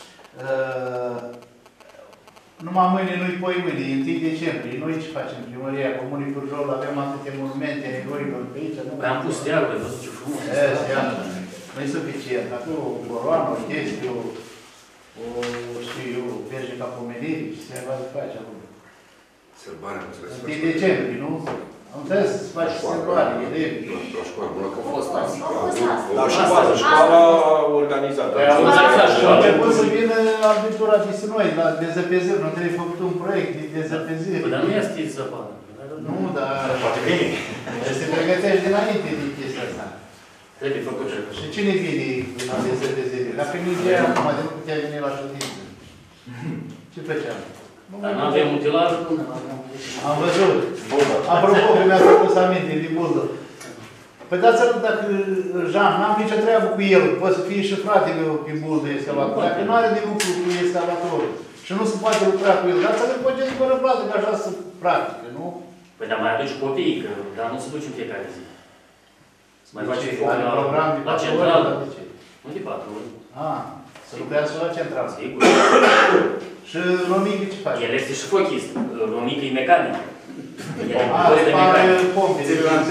Numai mâine, nu-i poi mâine, e 1 decembrie. Noi ce facem? Primăria Comunii Purjol, avem atâtea monumente eroilor pe aici. Am pus steagul, ai văzut ce frumos. Nu e suficient. Dacă o coroană, o chestie, știu eu, verge ca pomenirii, ce se va face acolo? Sărbarea, nu înțeles. 1 decembrie, nu? Am înțeles să faci sărbare, elevi. O școală bună, că a fost asta. La școala organizată. A început să vină abitura de noi, la dezăpeziri. Nu trebuie făcut un proiect de dezăpeziri. Dar nu este zăpadă. Nu, dar... Poate vine. Se pregătești dinainte de chestia asta. Trebuie făcut. Și cine vine la dezăpeziri? Dacă nu e acum, de nu putea veni la ședință. Ce făceam? Dar nu avem utilaj? Am văzut. Apropo, că mi-a făcut aminte de Buldă. Păi dați seama dacă Jean, n-am nicio treabă cu el, poate să fie și fratele pe Buldă excavator. Dacă nu are de lucru cu excavatorul și nu se poate lucra cu el, dați să-l poate fără plată, că așa se practică, nu? Păi dar mai aduci copiii, că dar nu se duce în fiecare zi. Să mai face foc la central. Nu de 4 ori. Să lucrează la central. Sigur. Și Romică ce face? El este și fochist. Romică e mecanic. Spare pompe.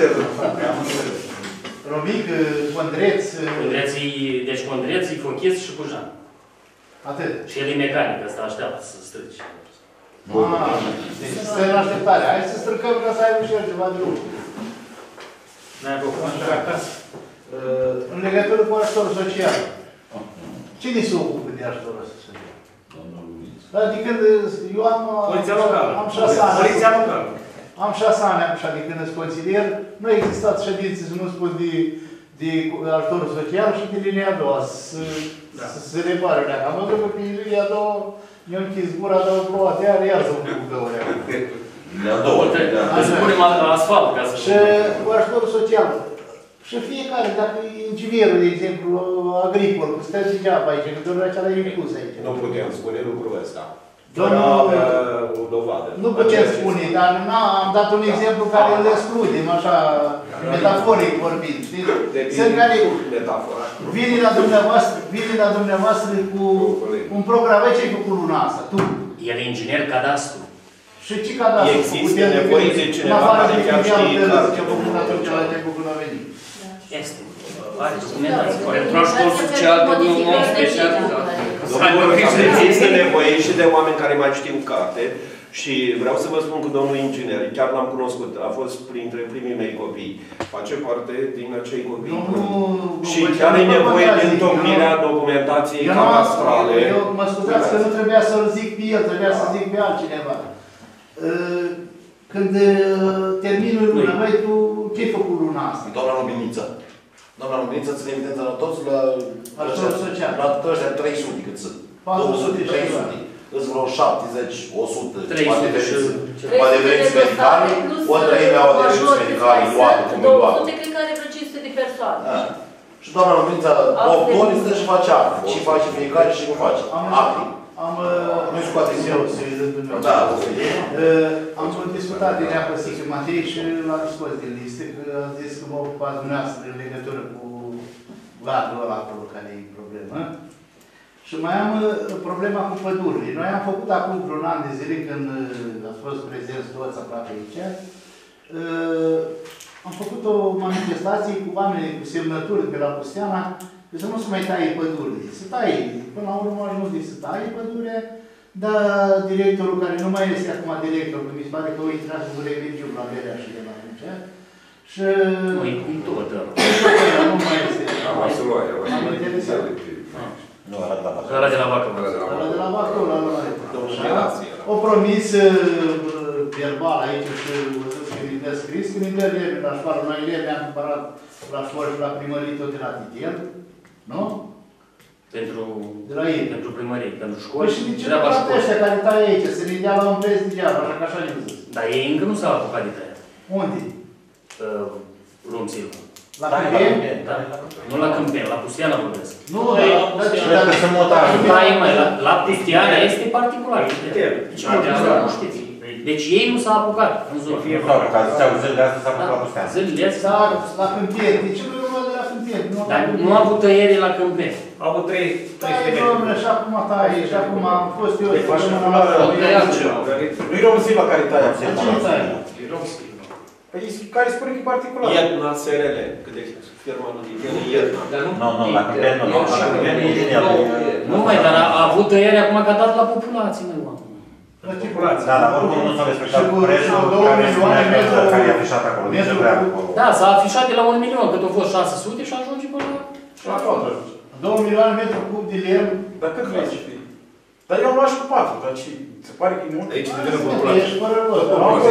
Romică, Condreț. Deci Condreț e fochist și Cujan. Atât. Și el e mecanic, ăsta așteaptă să strici. Deci stă în așteptare. Hai să stricăm ca să aibă și el ceva de lucru. N-ai făcut. În legătură cu ajutorul social. Cine se ocupă de ajutorul social? Dar de când eu am... Poliția locală. Am 6 ani. Poliția locală. Am 6 ani așa de când sunt consilier. Nu a existat ședințe, să nu spun, de ajutorul social și de linia a doua. Să se repare leacă. Am văzut că pe linia a doua mi-a închis gura, dar o plouat. Iar să-mi cu găurea. Linia a doua. Să punem asfalt. Și cu ajutorul social. Și fiecare, dacă e inginierul, de exemplu, agricol, că stă degeaba aici, că doar acela e impus aici. Nu putem spune lucrul ăsta. Domnul, o dovadă. nu putem spune, dar am dat un exemplu care îl excludem, așa, metaforic vorbind, știți? Sunt care vine la dumneavoastră cu un program, ce ai făcut luna asta, tu? El e inginer cadastru. Și ce cadastru? Există nevoie de cineva care chiar știe ce a făcut atunci la timpul când a venit. Este. Are documentație. Pentru ajutor social, domnul om special. Există nevoie și de oameni care mai știu carte. Și vreau să vă spun că domnul inginer, chiar l-am cunoscut, a fost printre primii mei copii. Face parte din acei copii. Și chiar e nevoie de întocmirea documentației cadastrale. Eu mă scuzați că nu trebuia să-l zic pe el, trebuia să zic pe altcineva. Când terminul luna, băi, tu ce-ai făcut luna asta? Doamna Luminiță. Doamna Luminiță, ținem intenția la toți la ăștia 300 cât sunt. 200, 300. Îți vreo 70, 100, poate diferențe medicale, o treime au adeverințe medicale luate, cum e luată. 200, cred că are vreo 500 de persoane. Și doamna Luminiță, 8 ori stă și face acte. Și face fiecare și nu face. Acte. Nu scoate eu să-i dăm dumneavoastră. Am discutat din ea cu Sică Matei și l-am scos din listă, că a zis că mă ocupați dumneavoastră în legătură cu gardul ăla acolo care e problemă. Și mai am problema cu pădurile. Noi am făcut acum vreun an de zile, când ați fost prezenți toți aproape aici, am făcut o manifestație cu oameni cu semnături pe la Pusteana, că să nu se mai taie pădurile. Se taie. Până la urmă a ajuns de să taie pădurile, dar directorul, care nu mai este acum director, că mi se pare că o intrat cu revigiu la Berea și de la aici, și... Nu, e cum tot, nu mai este. Am interesat. Nu, ăla de la Bacău. Ăla de la Bacău. Ăla de la Bacău, ăla o promis verbal aici și văzut că mi dă scris, că mi dă elevi la școală. Noi elevi am cumpărat la școală și la primărie tot de la Titel, nu? De la ei. Pentru primărie, pentru școli. Păi și de ce nu toate ăștia care taie aici, să ne dea la un preț degeaba, așa că așa ne-am zis. Dar ei încă nu s-au apucat de tăiat. Unde? Rumților. La Câmpeni? Da. Nu la Câmpeni, la Pustiana vorbesc. Nu, la la Pustiana este particular. Nu știți. Deci ei nu s-au apucat în zonă. Nu s-au apucat, ziceau că zilele astea s-au apucat la Pusteana. Zilele astea la Câmpeni. De ce nu e de la Câmpeni? Dar nu a avut tăiere la Câmpeni. Au avut 300 metri. Dom'le, și acum taie, și acum am fost eu. Nu-i Romsilva care taie. Cine taie? E Romsilva. Păi care spune că e particular? Ietna SRL, cât de firma lui Ietna. Nu, la Câmpeni nu. La Câmpeni e din el. Nu mai, dar a avut tăiere acum că a dat la populație, măi, oameni. La populație. Da, dar oricum nu s-a respectat prețul care spunea că e afișat acolo. De ce vrea acolo? Da, s-a afișat de la 1 milion, cât a fost 600 și ajunge până la... 2 milioane metri cub de lemn. Dar cât vrei să fie? Dar eu am luat și cu 4, dar ce? Se pare că e mult? Aici de vină populație. Ești fără rost.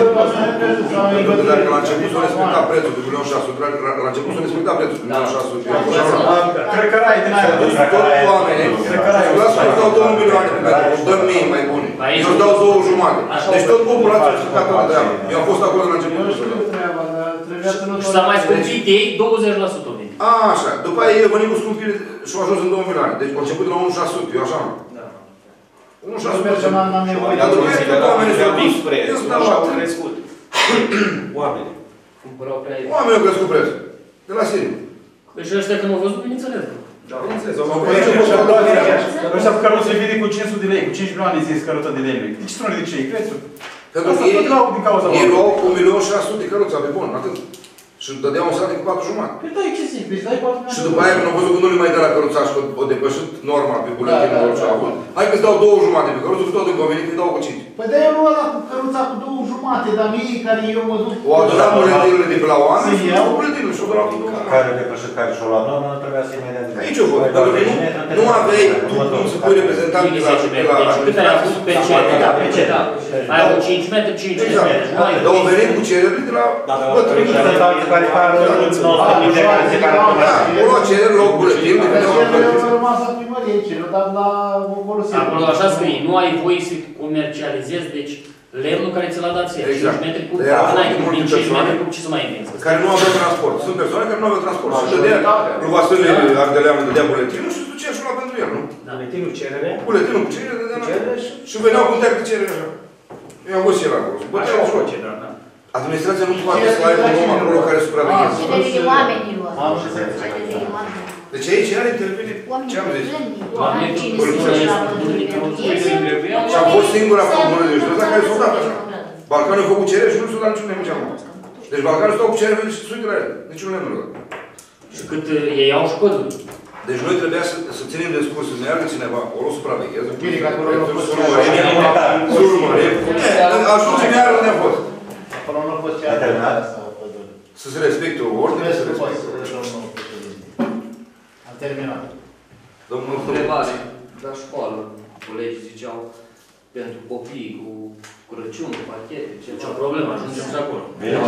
Dacă la început s-a respectat prețul de 1.600.000, la început s-a respectat prețul de 1.600.000. Cred că rai din aia. Toți oamenii, lasă că dau 2 milioane pe metru, își dăm mie mai bune. Eu își dau 2 jumate. Deci tot populația a respectat la treabă. Eu am fost acolo la început. Și s-a mai scumpit ei 20%. Așa, după aia ei venit cu scumpire și au ajuns în 2 milioane. Deci au început de la 1.600, eu așa am. 1.600. Dar după aia tot oamenii s-au dus, au crescut. Oamenii. Oamenii au crescut prețul. De la sine. Păi și ăștia când au văzut, bineînțeles. Da, bineînțeles. Ăștia pe căruță îi vede cu 500 de lei, cu 5 milioane zis căruță de lemne. De ce să nu ridice ei prețul? Pentru că ei luau 1.600.000 de căruța pe bun, atât. Și dădeau un sac cu 4 jumate. Păi dai ce zic, deci dai 4 și după aia când au văzut că nu le mai dă la căruța și că o depășit norma pe buletinul ce a avut. Hai că-ți dau 2 jumate pe căruță, că tot înconvenit îi dau cu 5. Păi de-aia nu ăla cu căruța cu 2 jumate, dar mie care eu mă duc... O adunat buletinele de pe la oameni și iau buletinul și o dau cu 2 jumate. Care depășit, care și-o luat, nu trebuia să imediat. Aici o fost, pentru că nu aveai tu cum să pui reprezentant de la... Deci cât ai avut pe ce? Ai avut 5 metri, 5 metri. Dar au venit cu cererile de la bătrâni. O lua cereri, loc buletin, de pe au rămas la primărie, cereri, dar la acolo se... Acolo așa scrie, nu ai voie să comercializezi, deci lemnul care ți l-a dat ție, 5 metri cub, n-ai cum din 5 metri cub, ce să mai învinzi? Care nu aveau transport. Sunt persoane care nu aveau transport. Și dădea, lui Vasile Ardeleanu dădea buletinul și se ducea și lua pentru el, nu? Buletinul cerere? Buletinul cu cerere dădea și veneau cu un teac de cerere așa. Eu am văzut și el acolo. Așa o face, da. Administrația nu poate să aibă un om acolo care supraveghează. Cererile oamenilor. Cererile oamenilor. Deci aici iar intervine, ce am zis? Și am fost singura comună de județ care s-au dat așa. Balcanul a făcut cerere și nu s-au dat niciun nimic acum. Deci Balcanul stau cu cerere și se uită la ele. Niciun lemn nu. Și cât ei au și păduri. Deci noi trebuia să ținem discursul, meargă cineva acolo, supraveghează. Bine, că acolo nu a fost Ajunge meargă unde a fost. Acolo nu a fost cea terminat. Să se respecte o ordine, să se respecte. Am terminat. Domnul întrebare, la școală, colegii ziceau, pentru copii cu Crăciun, cu pachete, ce problemă, ajungem și acolo.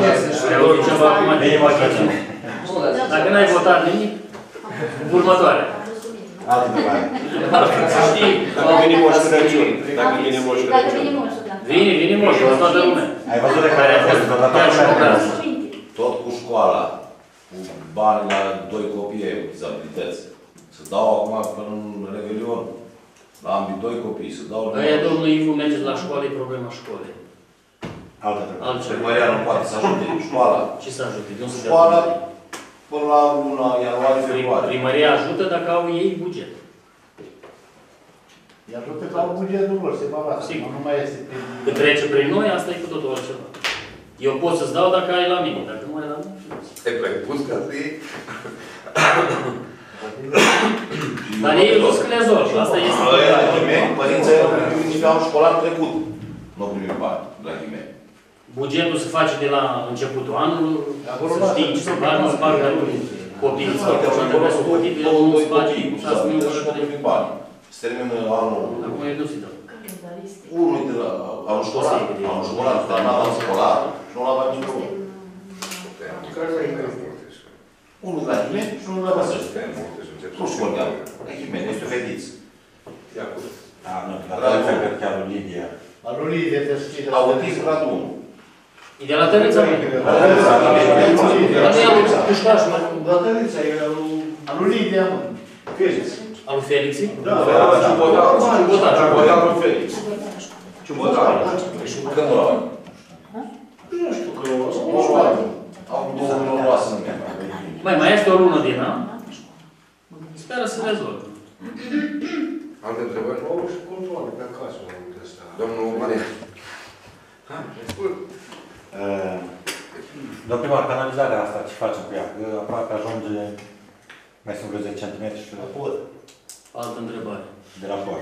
Dacă n-ai votat nimic, următoarea. Altă întrebare. Dacă vine Moș Crăciun. Dacă vine Moș Crăciun. Vine Moș, toată lumea. Ai văzut de care a fost tot cu școala, cu bani la 2 copii cu dizabilități. Să dau acum până în Revelion, la ambii 2 copii, să dau... Aia, domnul Ivu, mergeți la școală, e problema școlii. Altă întrebare. Primăria nu poate să ajute școala. Ce să ajute? Școala până la luna ianuarie, februarie. Primăria ajută dacă au ei buget. Îi ajută ca bugetul lor, separat. Nu mai este... Când trece prin noi, asta e cu totul altceva. Eu pot să-ți dau dacă ai la mine. Dacă nu ai la mine, ai prea pus ca să iei. Dar ei nu se rezolvă. Asta este... Părinții nimeau școlar trecut. Nu primim bani la nimeni. Bugetul se face de la începutul anului, să știi ce se bani, nu se bagă copiii, să facă așa, trebuie să copiii, nu se face, nu se primim bani. Se termină anul... Acum e nu se dă. Unul de la anul școlar, terminat anul școlar și nu l-a bani nici unul. Unul la Himeni și unul la Băsăști. Nu școlteam. La Himeni, este o fetiță. Da, nu, la cred chiar lui Lidia. La lui Lidia te știi. Autism gradul 1. E de la Tărița, mă? Dar nu e alu Pușcaș, mă? La Tărița, e alu Lidia, mă. Felix. Alu Felixi? Da, Ciubotarul Felix. Ciubotarul. Când nu l-au? Nu știu că au 2 luni luat să nu merg. Mai este o lună din an? Speră să rezolvă. Alte întrebări? Au și controle pe acasă. Domnul Maria. Domnul primar, canalizarea asta, ce facem cu ea? Că aproape ajunge, mai sunt vreo 10 cm și... Altă întrebare. De raport.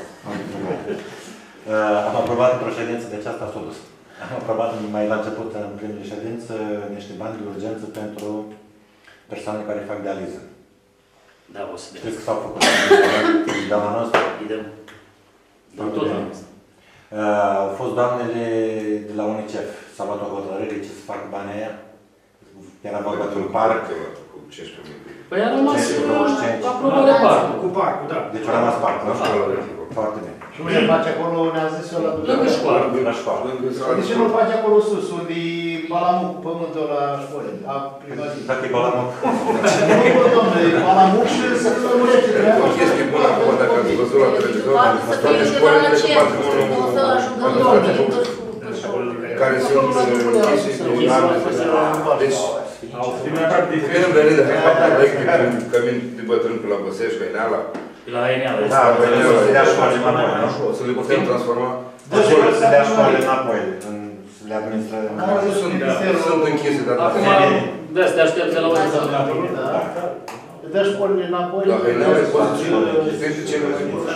Am aprobat într-o ședință, deci asta s-a dus. Am aprobat mai la început, în primele ședință, niște bani de urgență pentru persoane care fac dializă. Da, o să știți că s-au făcut de la noastră? Idem. Tot la noastră. Au fost doamnele de la UNICEF. S-a luat o hotărâre ce să fac banii aia. Era vorba de un parc. Păi a rămas aprobare parcul. Cu parcul, da. Deci a rămas parcul. Foarte bine. Și unde face acolo, ne-a zis eu la lângă școală. La școală. De ce nu face acolo sus, unde e Balamuc cu pământul la școală? Dacă e Balamuc. Nu, domnule, e Balamuc și să lămurește treaba. O chestie bună acum, dacă ați văzut la televizor, toate școlile de patrimoniul care sunt închise de un an. Deci, când veni de cămin de bătrân pe la Băsești, Hăineala, la Hăineala. Da, să dea școale înapoi, nu? Să le putem transforma. Să dea școale înapoi, să le administreze. Nu sunt închise, dar... Acum, vezi, te aștepți la o zi. Te dă școlile înapoi. La Hăineala e poziție. Este cele mai bune.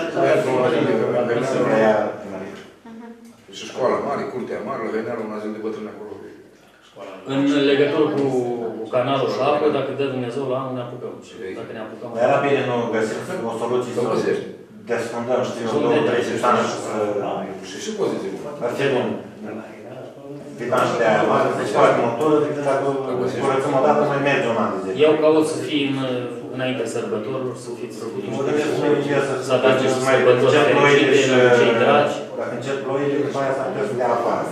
Și școala mare, curtea mare, la Hăineala, un azil de bătrâni acolo. În legătură cu canalul și apă, dacă dă Dumnezeu la anul, ne apucăm. Dacă ne apucăm... Era bine nu găsim o soluție să desfundăm, știu, 2-3 săptămâni și să... Și poziție bună. Ar fi bun. Pitanși de aia mare, să-și faci motorul, dacă curățăm o dată, mai merge un an de zi. Eu caut să fii înainte sărbătorilor, să fiți să aduceți sărbători fericite, cei dragi. Dacă încep ploile, după aia s-ar putea să dea afară.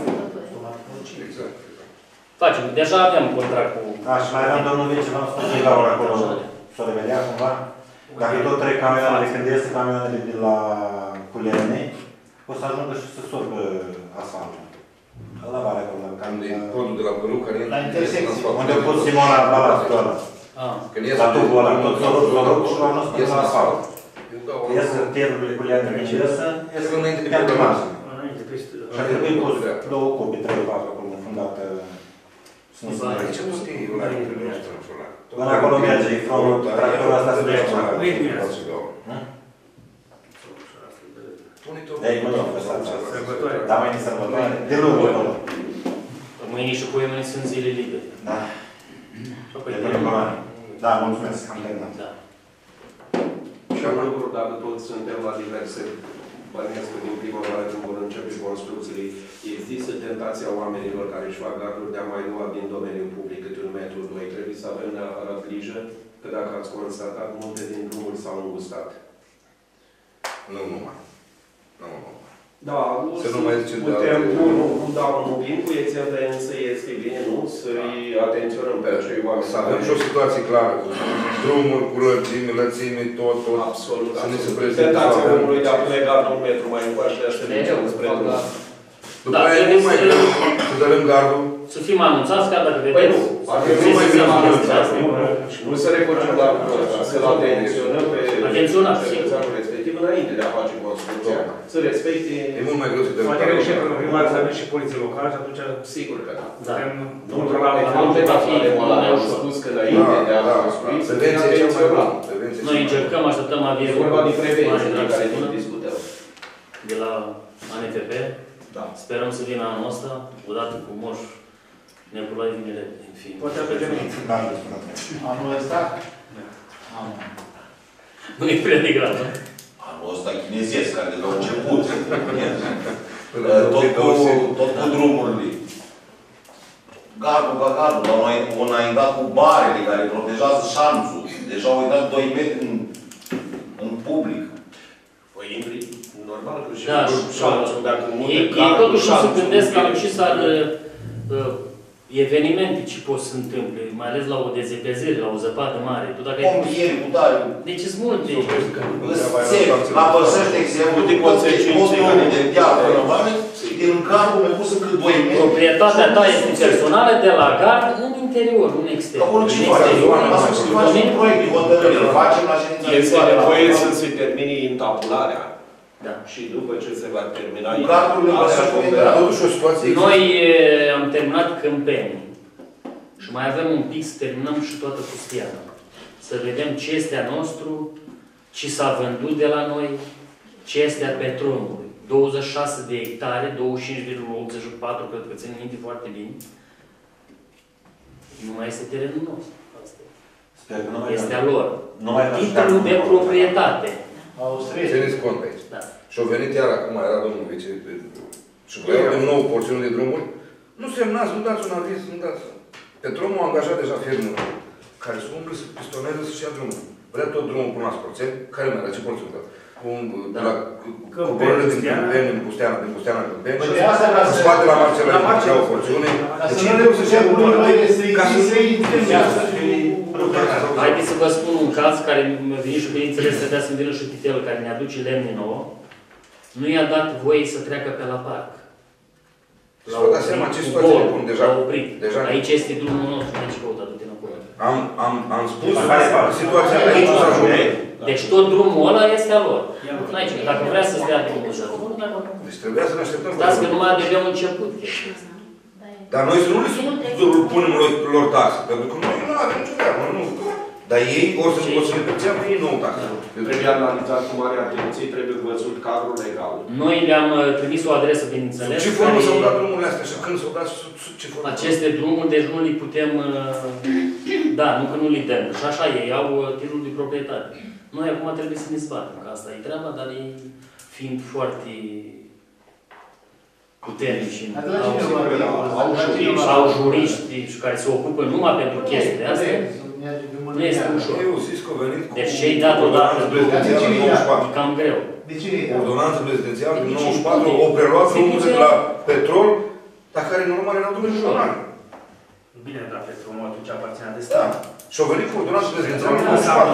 Facem. Deja avem contract cu... Da, și mai aveam domnul Vice, v-am spus că la ora acolo să le vedea cumva. Dacă tot trec camioanele, când iese camioanele de la Culerene, o să ajungă și să sorbă asfaltul. La vale acolo. Cam de podul de la Băruc, care e... La intersecție. Unde a pus Simona balastul ăla. La tubul ăla, tot sorup și l-au ajuns până la asfalt. Iesă tierurile Culerene, iesă pentru masă. Și ar trebui pus 2 cubi, 3 vacă acolo, înfundat Aici nu știi, ăla nu trebuie să ăla. Până acolo merge, tractorul ăsta se duce mai mult. Ei, nu, da, mai ni sărbătoare. De luni acolo. Mâine și poimâine sunt zile libere. Da. De luni acolo. Da, mulțumesc, am terminat. Da. Și am lucru, dacă toți suntem la diverse, bănesc că din primăvară când vor începe construcțiile, există tentația oamenilor care își fac garduri de a mai lua din domeniul public câte 1 metru, 2. Trebuie să avem neapărat grijă că dacă ați constatat, multe din drumuri s-au îngustat. Nu numai. Da, să nu mai zice putem, nu dau un mobil cu exemple, însă este bine, nu? Să-i atenționăm pe acei oameni. Să avem și o situație clară. Drumuri, cu lățime, tot. Absolut. Să ne se prezinte. Tentația omului de a pune gardul 1 metru mai încoace de așa de spre drum. După aia nu mai greu să dăm gardul. Să fim anunțați, chiar dacă vedeți. Păi nu, nu mai greu anunțați. Nu să recurgem la lucrul ăsta, să-l atenționăm pe cetățeanul respectiv înainte de a face construcția. Să respecte... E mult mai greu să dăm gardul. Poate reușim până primar să avem și poliție locală și atunci... Sigur că da. Putem controla la spus că înainte de a construi, să ne atenționăm. Noi încercăm, așteptăm avizul. E vorba de prevenție de care discutăm. De la ANTP. Da. Sperăm să vină anul ăsta, odată cu Moș Neculai Vinile, în fine. Poate avem Anul ăsta? Nu e prea de grav, nu? Anul ăsta chinezesc, care de la început. Tot cu drumurile. Gardul ca gardul, dar au înaintat cu barele care protejează șanțul. Deja au uitat 2 metri în public. Păi intri normal că și șanțul, dacă ei totuși nu se gândesc cam și să evenimente ce pot să întâmple, mai ales la o dezepezire, la o zăpadă mare. Pompieri, cu tare. Deci sunt multe. La Băsăști, de exemplu, postul de diavol, din gardul mai pus încât 2 metri. Proprietatea ta este personală de la gard în interior, în exterior. Acolo ce face? Asta să facem un proiect de hotărâre, îl facem la ședința. Este nevoie să se termine intabularea. Da. Și după ce se va termina noi am terminat Câmpeni și mai avem un pic să terminăm și toată Custiana. Să vedem ce este a nostru, ce s-a vândut de la noi, ce este a Petronului. 26 de hectare, 25,84, cred că țin minte foarte bine. Nu mai este terenul nostru. Este a lor. Titlul de proprietate. Țineți cont aici. Da. Și-au venit iar acum, era domnul vice, și vreau avem nouă porțiune de drumuri. Nu semnați, nu dați un aviz, nu dați. Petromul a angajat deja firmă care să umble, să pistoneze, să-și ia drumul. Vrea tot drumul până la Scorțeni, care mai are, ce porțiune? De la coborâre din Câmpeni, din Pusteana în Câmpeni, să scoate la Marcela, să o porțiune. Deci nu trebuie să-și ia drumul ca să haideți să vă spun un caz care mi-a venit și bineînțeles trebuia să-mi vină și Pitelul care ne aduce lemne nouă. Nu i-a dat voie să treacă pe la parc. L-a oprit. Aici este drumul nostru, aici căută, du-te înapoi. Am spus situația aici s-a jucat. Deci tot drumul ăla este a lor. Aici, dacă vrea să-ți dea drumul ăsta. Deci trebuia să ne așteptăm. Stați că numai de-abia am început. Dar noi să nu le punem lor taxe, pentru că noi nu avem nicio treabă, nu. Dar ei o să ne perceapă ei nou taxe. Trebuie analizat cu mare atenție, trebuie văzut cadrul legal. Noi le-am trimis o adresă, bineînțeles. Ce formă s-au dat drumurile astea și când s-au dat ce formă? Aceste drumuri, deci nu le putem, da, nu că nu le dăm. Și așa, ei au titlul de proprietate. Noi acum trebuie să ne zbatem, că asta e treaba, dar ei fiind foarte puternici, au juriști care se ocupă numai pentru chestiile astea, nu este ușor. Deci ce-i dat odată, e cam greu. Ordonanță prezidențială din 94, o preluat drumul de la Petrol, dar care normal erau drumuri jurnale. Bine, dar Petrolul atunci aparținea de stat. Și-au venit cu ordonanță prezidențială din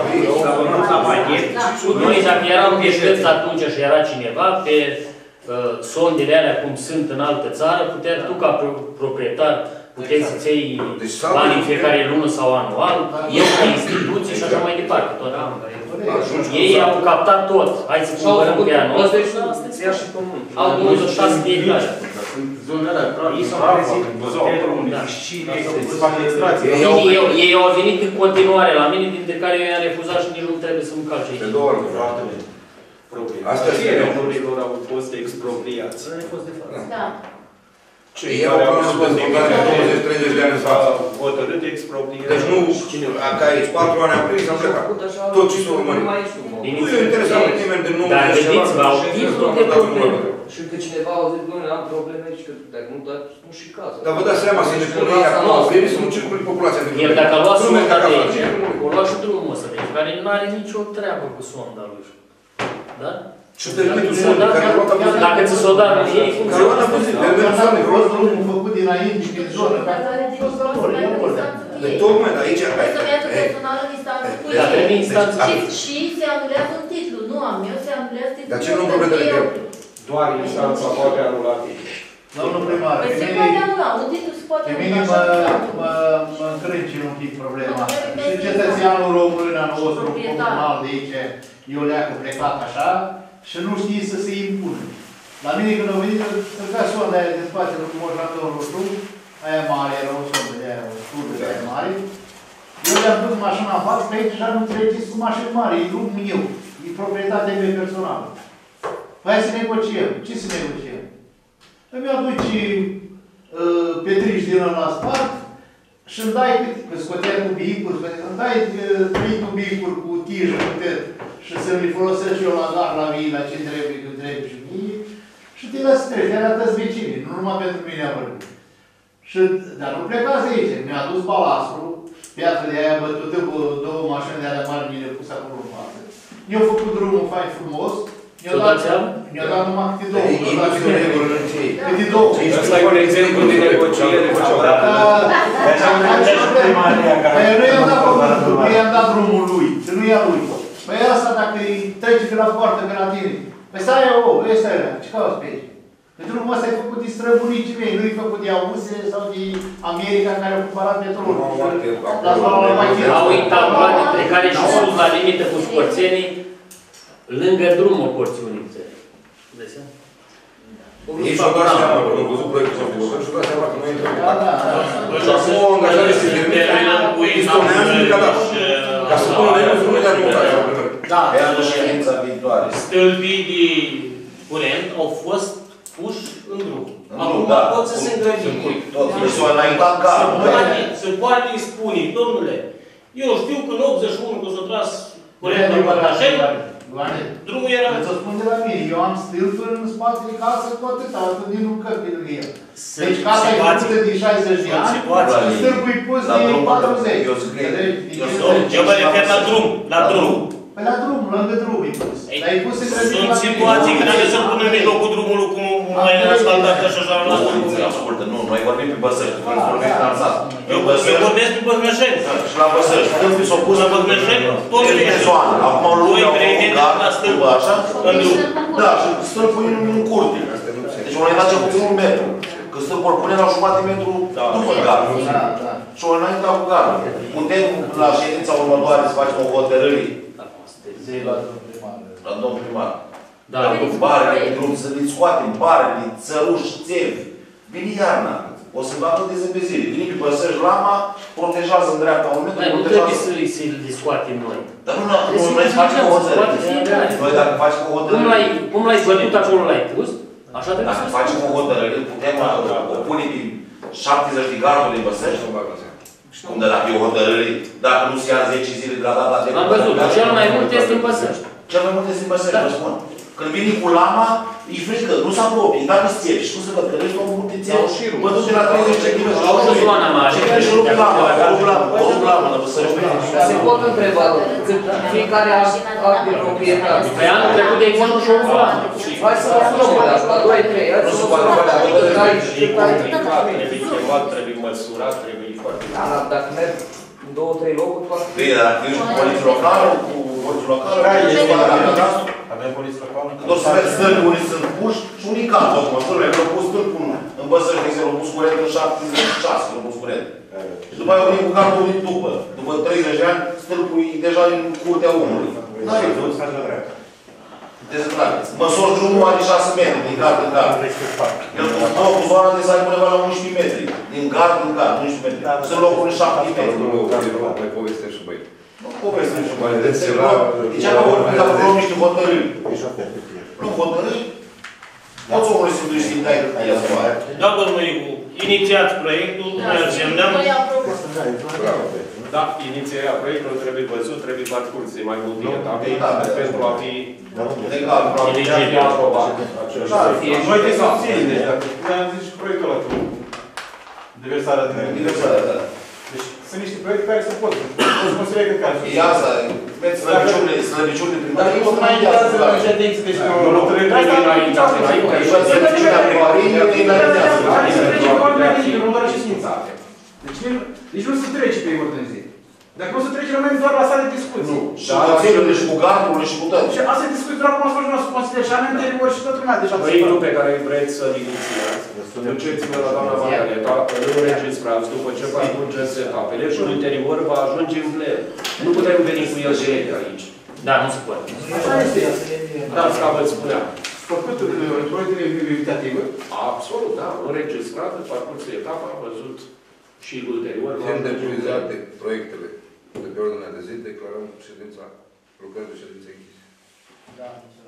94. Noi, dacă eram deștepți atunci și era cineva, pe sondele alea cum sunt în altă țară, puteai tu ca proprietar, puteai să-ți iei banii în fiecare lună sau anual, eu ca instituție și așa mai departe. Ei au captat tot. Hai să cumpărăm pe anul ăsta și au 26 de hectare. zonele alea. Ei s-au trezit și se fac extracție. Ei au venit în continuare la mine, dintre care eu i-am refuzat și nici nu trebuie să-mi calce aici. De două ori. Foarte bine. Asta e terenurilor au fost expropriați. Da. Cei care au fost de 20-30 de ani în față. hotărât expropriați. Deci nu, ca aici, 4 ani am prins, am plecat. Tot ce s-a urmărit. Nu e interesant nimeni de nou. Dar gândiți-vă, au titlul de probleme. Și că cineva a zis, doamne, am probleme aici, că dacă nu dați, nu și casă. Dar vă dați seama, să ne pună ei acum, vreme să nu circule populația. El dacă a luat sonda de aici, o lua și drumul ăsta de aici, care nu are nicio treabă cu sonda lui. Da? Și permitul sondei, care a luat abuzit. Dacă ți s-o dat în ei, cum se luat abuzit. Permitul sondei, vreau să drumul făcut dinainte, prin zonă, care a fost la lor, e lor. De tocmai, dar aici... Să mergem personal în instanță cu Dar trebuie instanță. și se anulează un titlu, nu am eu, se anulează titlul. Dar ce nu completele greu? Doar instanța poate anula titlul. Domnul primar, Păi se poate anula, un titlu se poate pe anula. mine mă încrânci un pic problema asta. Și cetățeanul român al nostru, comunal de aici, eu le-am plecat așa, și nu știi să se impună. La mine când au venit, trecea sonda aia din spate, cu moșatorul nostru, aia mare, era o sondă de aia, o sturdă de aia mare. Eu le-am dus mașina în față, pe aici nu treceți cu mașini mari, e drumul meu, e proprietatea mea personală. Hai să negociem. Ce să negociem? Îmi aduci petrici din ăla la spart și îmi dai, că scotea tubicuri, îmi dai 3 tubicuri cu tijă, și să mi folosesc eu la gar, la vii, la ce trebuie, când trebuie și mie, și te lăs treci, te arătăți vecinii, nu numai pentru mine a vorbit. Și, dar nu plecați de aici, mi-a adus balastru, piatră de aia bătută cu 2 mașini de alea mari, mi le pus acolo în față. Eu am făcut drumul fain frumos, mi-a dat numai câte 2. Câte 2. Asta e un exemplu de negociere. Nu i-am dat pământul, nu i-am dat drumul lui, și nu e a lui. Păi asta dacă îi trece pe la poartă, pe la tine. Păi stai eu, ăsta e ăla, ce cauți pe aici? Că drumul ăsta e făcut de străbunicii mei, nu e făcut de Austria sau de America care a cumpărat petrolul. Au intablat între care și sus la limită cu scorțenii, lângă drumul porțiunii. Ei și-au dat seama, că au văzut proiectul sau făcut și-au dat seama că nu e într-o Și acum o angajare se termină, ca să pună de nu de administrație. Da, pe anul ședința viitoare. Stâlpii de curent au fost puși în drum. Acum pot să se îngrădini. Se poate spune, domnule, eu știu că în 81 când s-a tras curentul în Bătașeni, drumul era... Îți o spun de la mine, eu am stâlpuri în spatele casă cu atâta, atât din un căp pe lângă el. Deci casa e făcută din 60 de ani, stâlpul e pus de 40. Eu mă refer la drum, la drum. Păi la drum, lângă drum e pus. Dar e pus în grădină. Sunt situații când trebuie să pun în mijlocul drumului cum mai e asfaltat și așa la ascultă, nu, noi vorbim pe Băsăști, vorbim pe Tarzan. Eu vorbesc pe Băsnășeni. Și la Băsăști, stâlpii s-au pus la Băsnășeni, toți de zoană. Acum lumea au făcut la stâlpul așa, da, și stâlpul e în curte. Deci ori înainte puțin un metru. Că stâlpul îl pune la jumătate metru după gară. Și ori înainte cu gară. Putem la ședința următoare să facem o hotărâre. La domnul primar. Da, cu barele de drum, să le scoatem, barele, țăruși, țevi. Vine iarna. O să bată de zi pe zile. Vine pe Băsăști, lama, protejează în dreapta un metru, nu trebuie să le scoatem noi. Dar nu noi să facem o hotărâre. Noi dacă facem o hotărâre... Cum l-ai bătut acolo, l-ai pus? Așa trebuie să facem o hotărâre, putem o pune pe 70 de garduri în Băsăști. Cum de dacă e o hotărâre, dacă nu se ia 10 zile de la data de... Am văzut, cel mai mult este în Băsăști. Cel mai mult este în Băsăști, vă spun. Când vine cu lama, e frică, nu se apropie, dacă îți țevi. Și cum să văd, că ești omul de țevi, bătut de la 30 cm. Au și zona mare. Și rup lamă, la Băsăști. Se pot întreba fiecare act de proprietate. Păi anul trecut, de exemplu, și o lamă. Hai să măsurăm pe asta, 2-3, hai să măsurăm. Trebuie măsurat, trebuie foarte... Dacă merg în 2-3 locuri, poate... Bine, dacă ești cu poliție locală, cu poliție locală, avem poliție locală. Că doar să vezi stâlpii unii sunt puși și unii cantă. Măsurile, că au pus stâlpul în Băsăști, de exemplu, au pus curent în 76, au pus curent. Și după aia au venit cu cantul unii după. După 30 de ani, stâlpul e deja în curtea omului. Măsori drumul are 6 metri, din gard în gard. El cu zona de sali undeva la 11 metri. Din gard în gard, 11 metri. Sunt locuri 7 metri. Mai povestim și băi. Nu povestim și băi. Deci am vorbit dacă luăm niște hotărâri. Nu hotărâri. Poți omului să duci și dai aia să mai. Da, domnul Igu, inițiați proiectul, mergem, ne-am... Da, inițierea proiectului trebuie văzut, trebuie parcurse mai multe etape pentru a fi aprobat. Noi te susținem, deci dacă ne-am zis și proiectul ăla cu diversarea de... Deci sunt niște proiecte care se pot. Nu se consideră că care. E asta, slăbiciunile primare. Dar nu mai interesează în ședință, deci nu trebuie înainte. Slăbiciunea primăriei înaintează. Nu doar și sfințate. Deci nu se trece pe ordine zi. Dacă nu se trece, rămâne doar la sala de discuții. Nu. Și cu țelurile, și cu gardurile, și cu tot. Și asta e discuție doar cum a spus dumneavoastră, consider și anul anterior și toată lumea deja. Proiectul pe care vreți să-l inițiați, duceți-vă la doamna Margareta, îl înregistrați după ce parcurgeți etapele și ulterior va ajunge în plen. Nu putem veni cu el direct aici. Da, nu se poate. Așa este. Da, asta vă spuneam. Făcut proiectele invitative. Absolut, da. Înregistrat, parcurs etapa, văzut și ulterior. Fiind epuizate proiectele de pe ordinea de zi, declarăm ședința, lucrăm de ședință închisă. Da.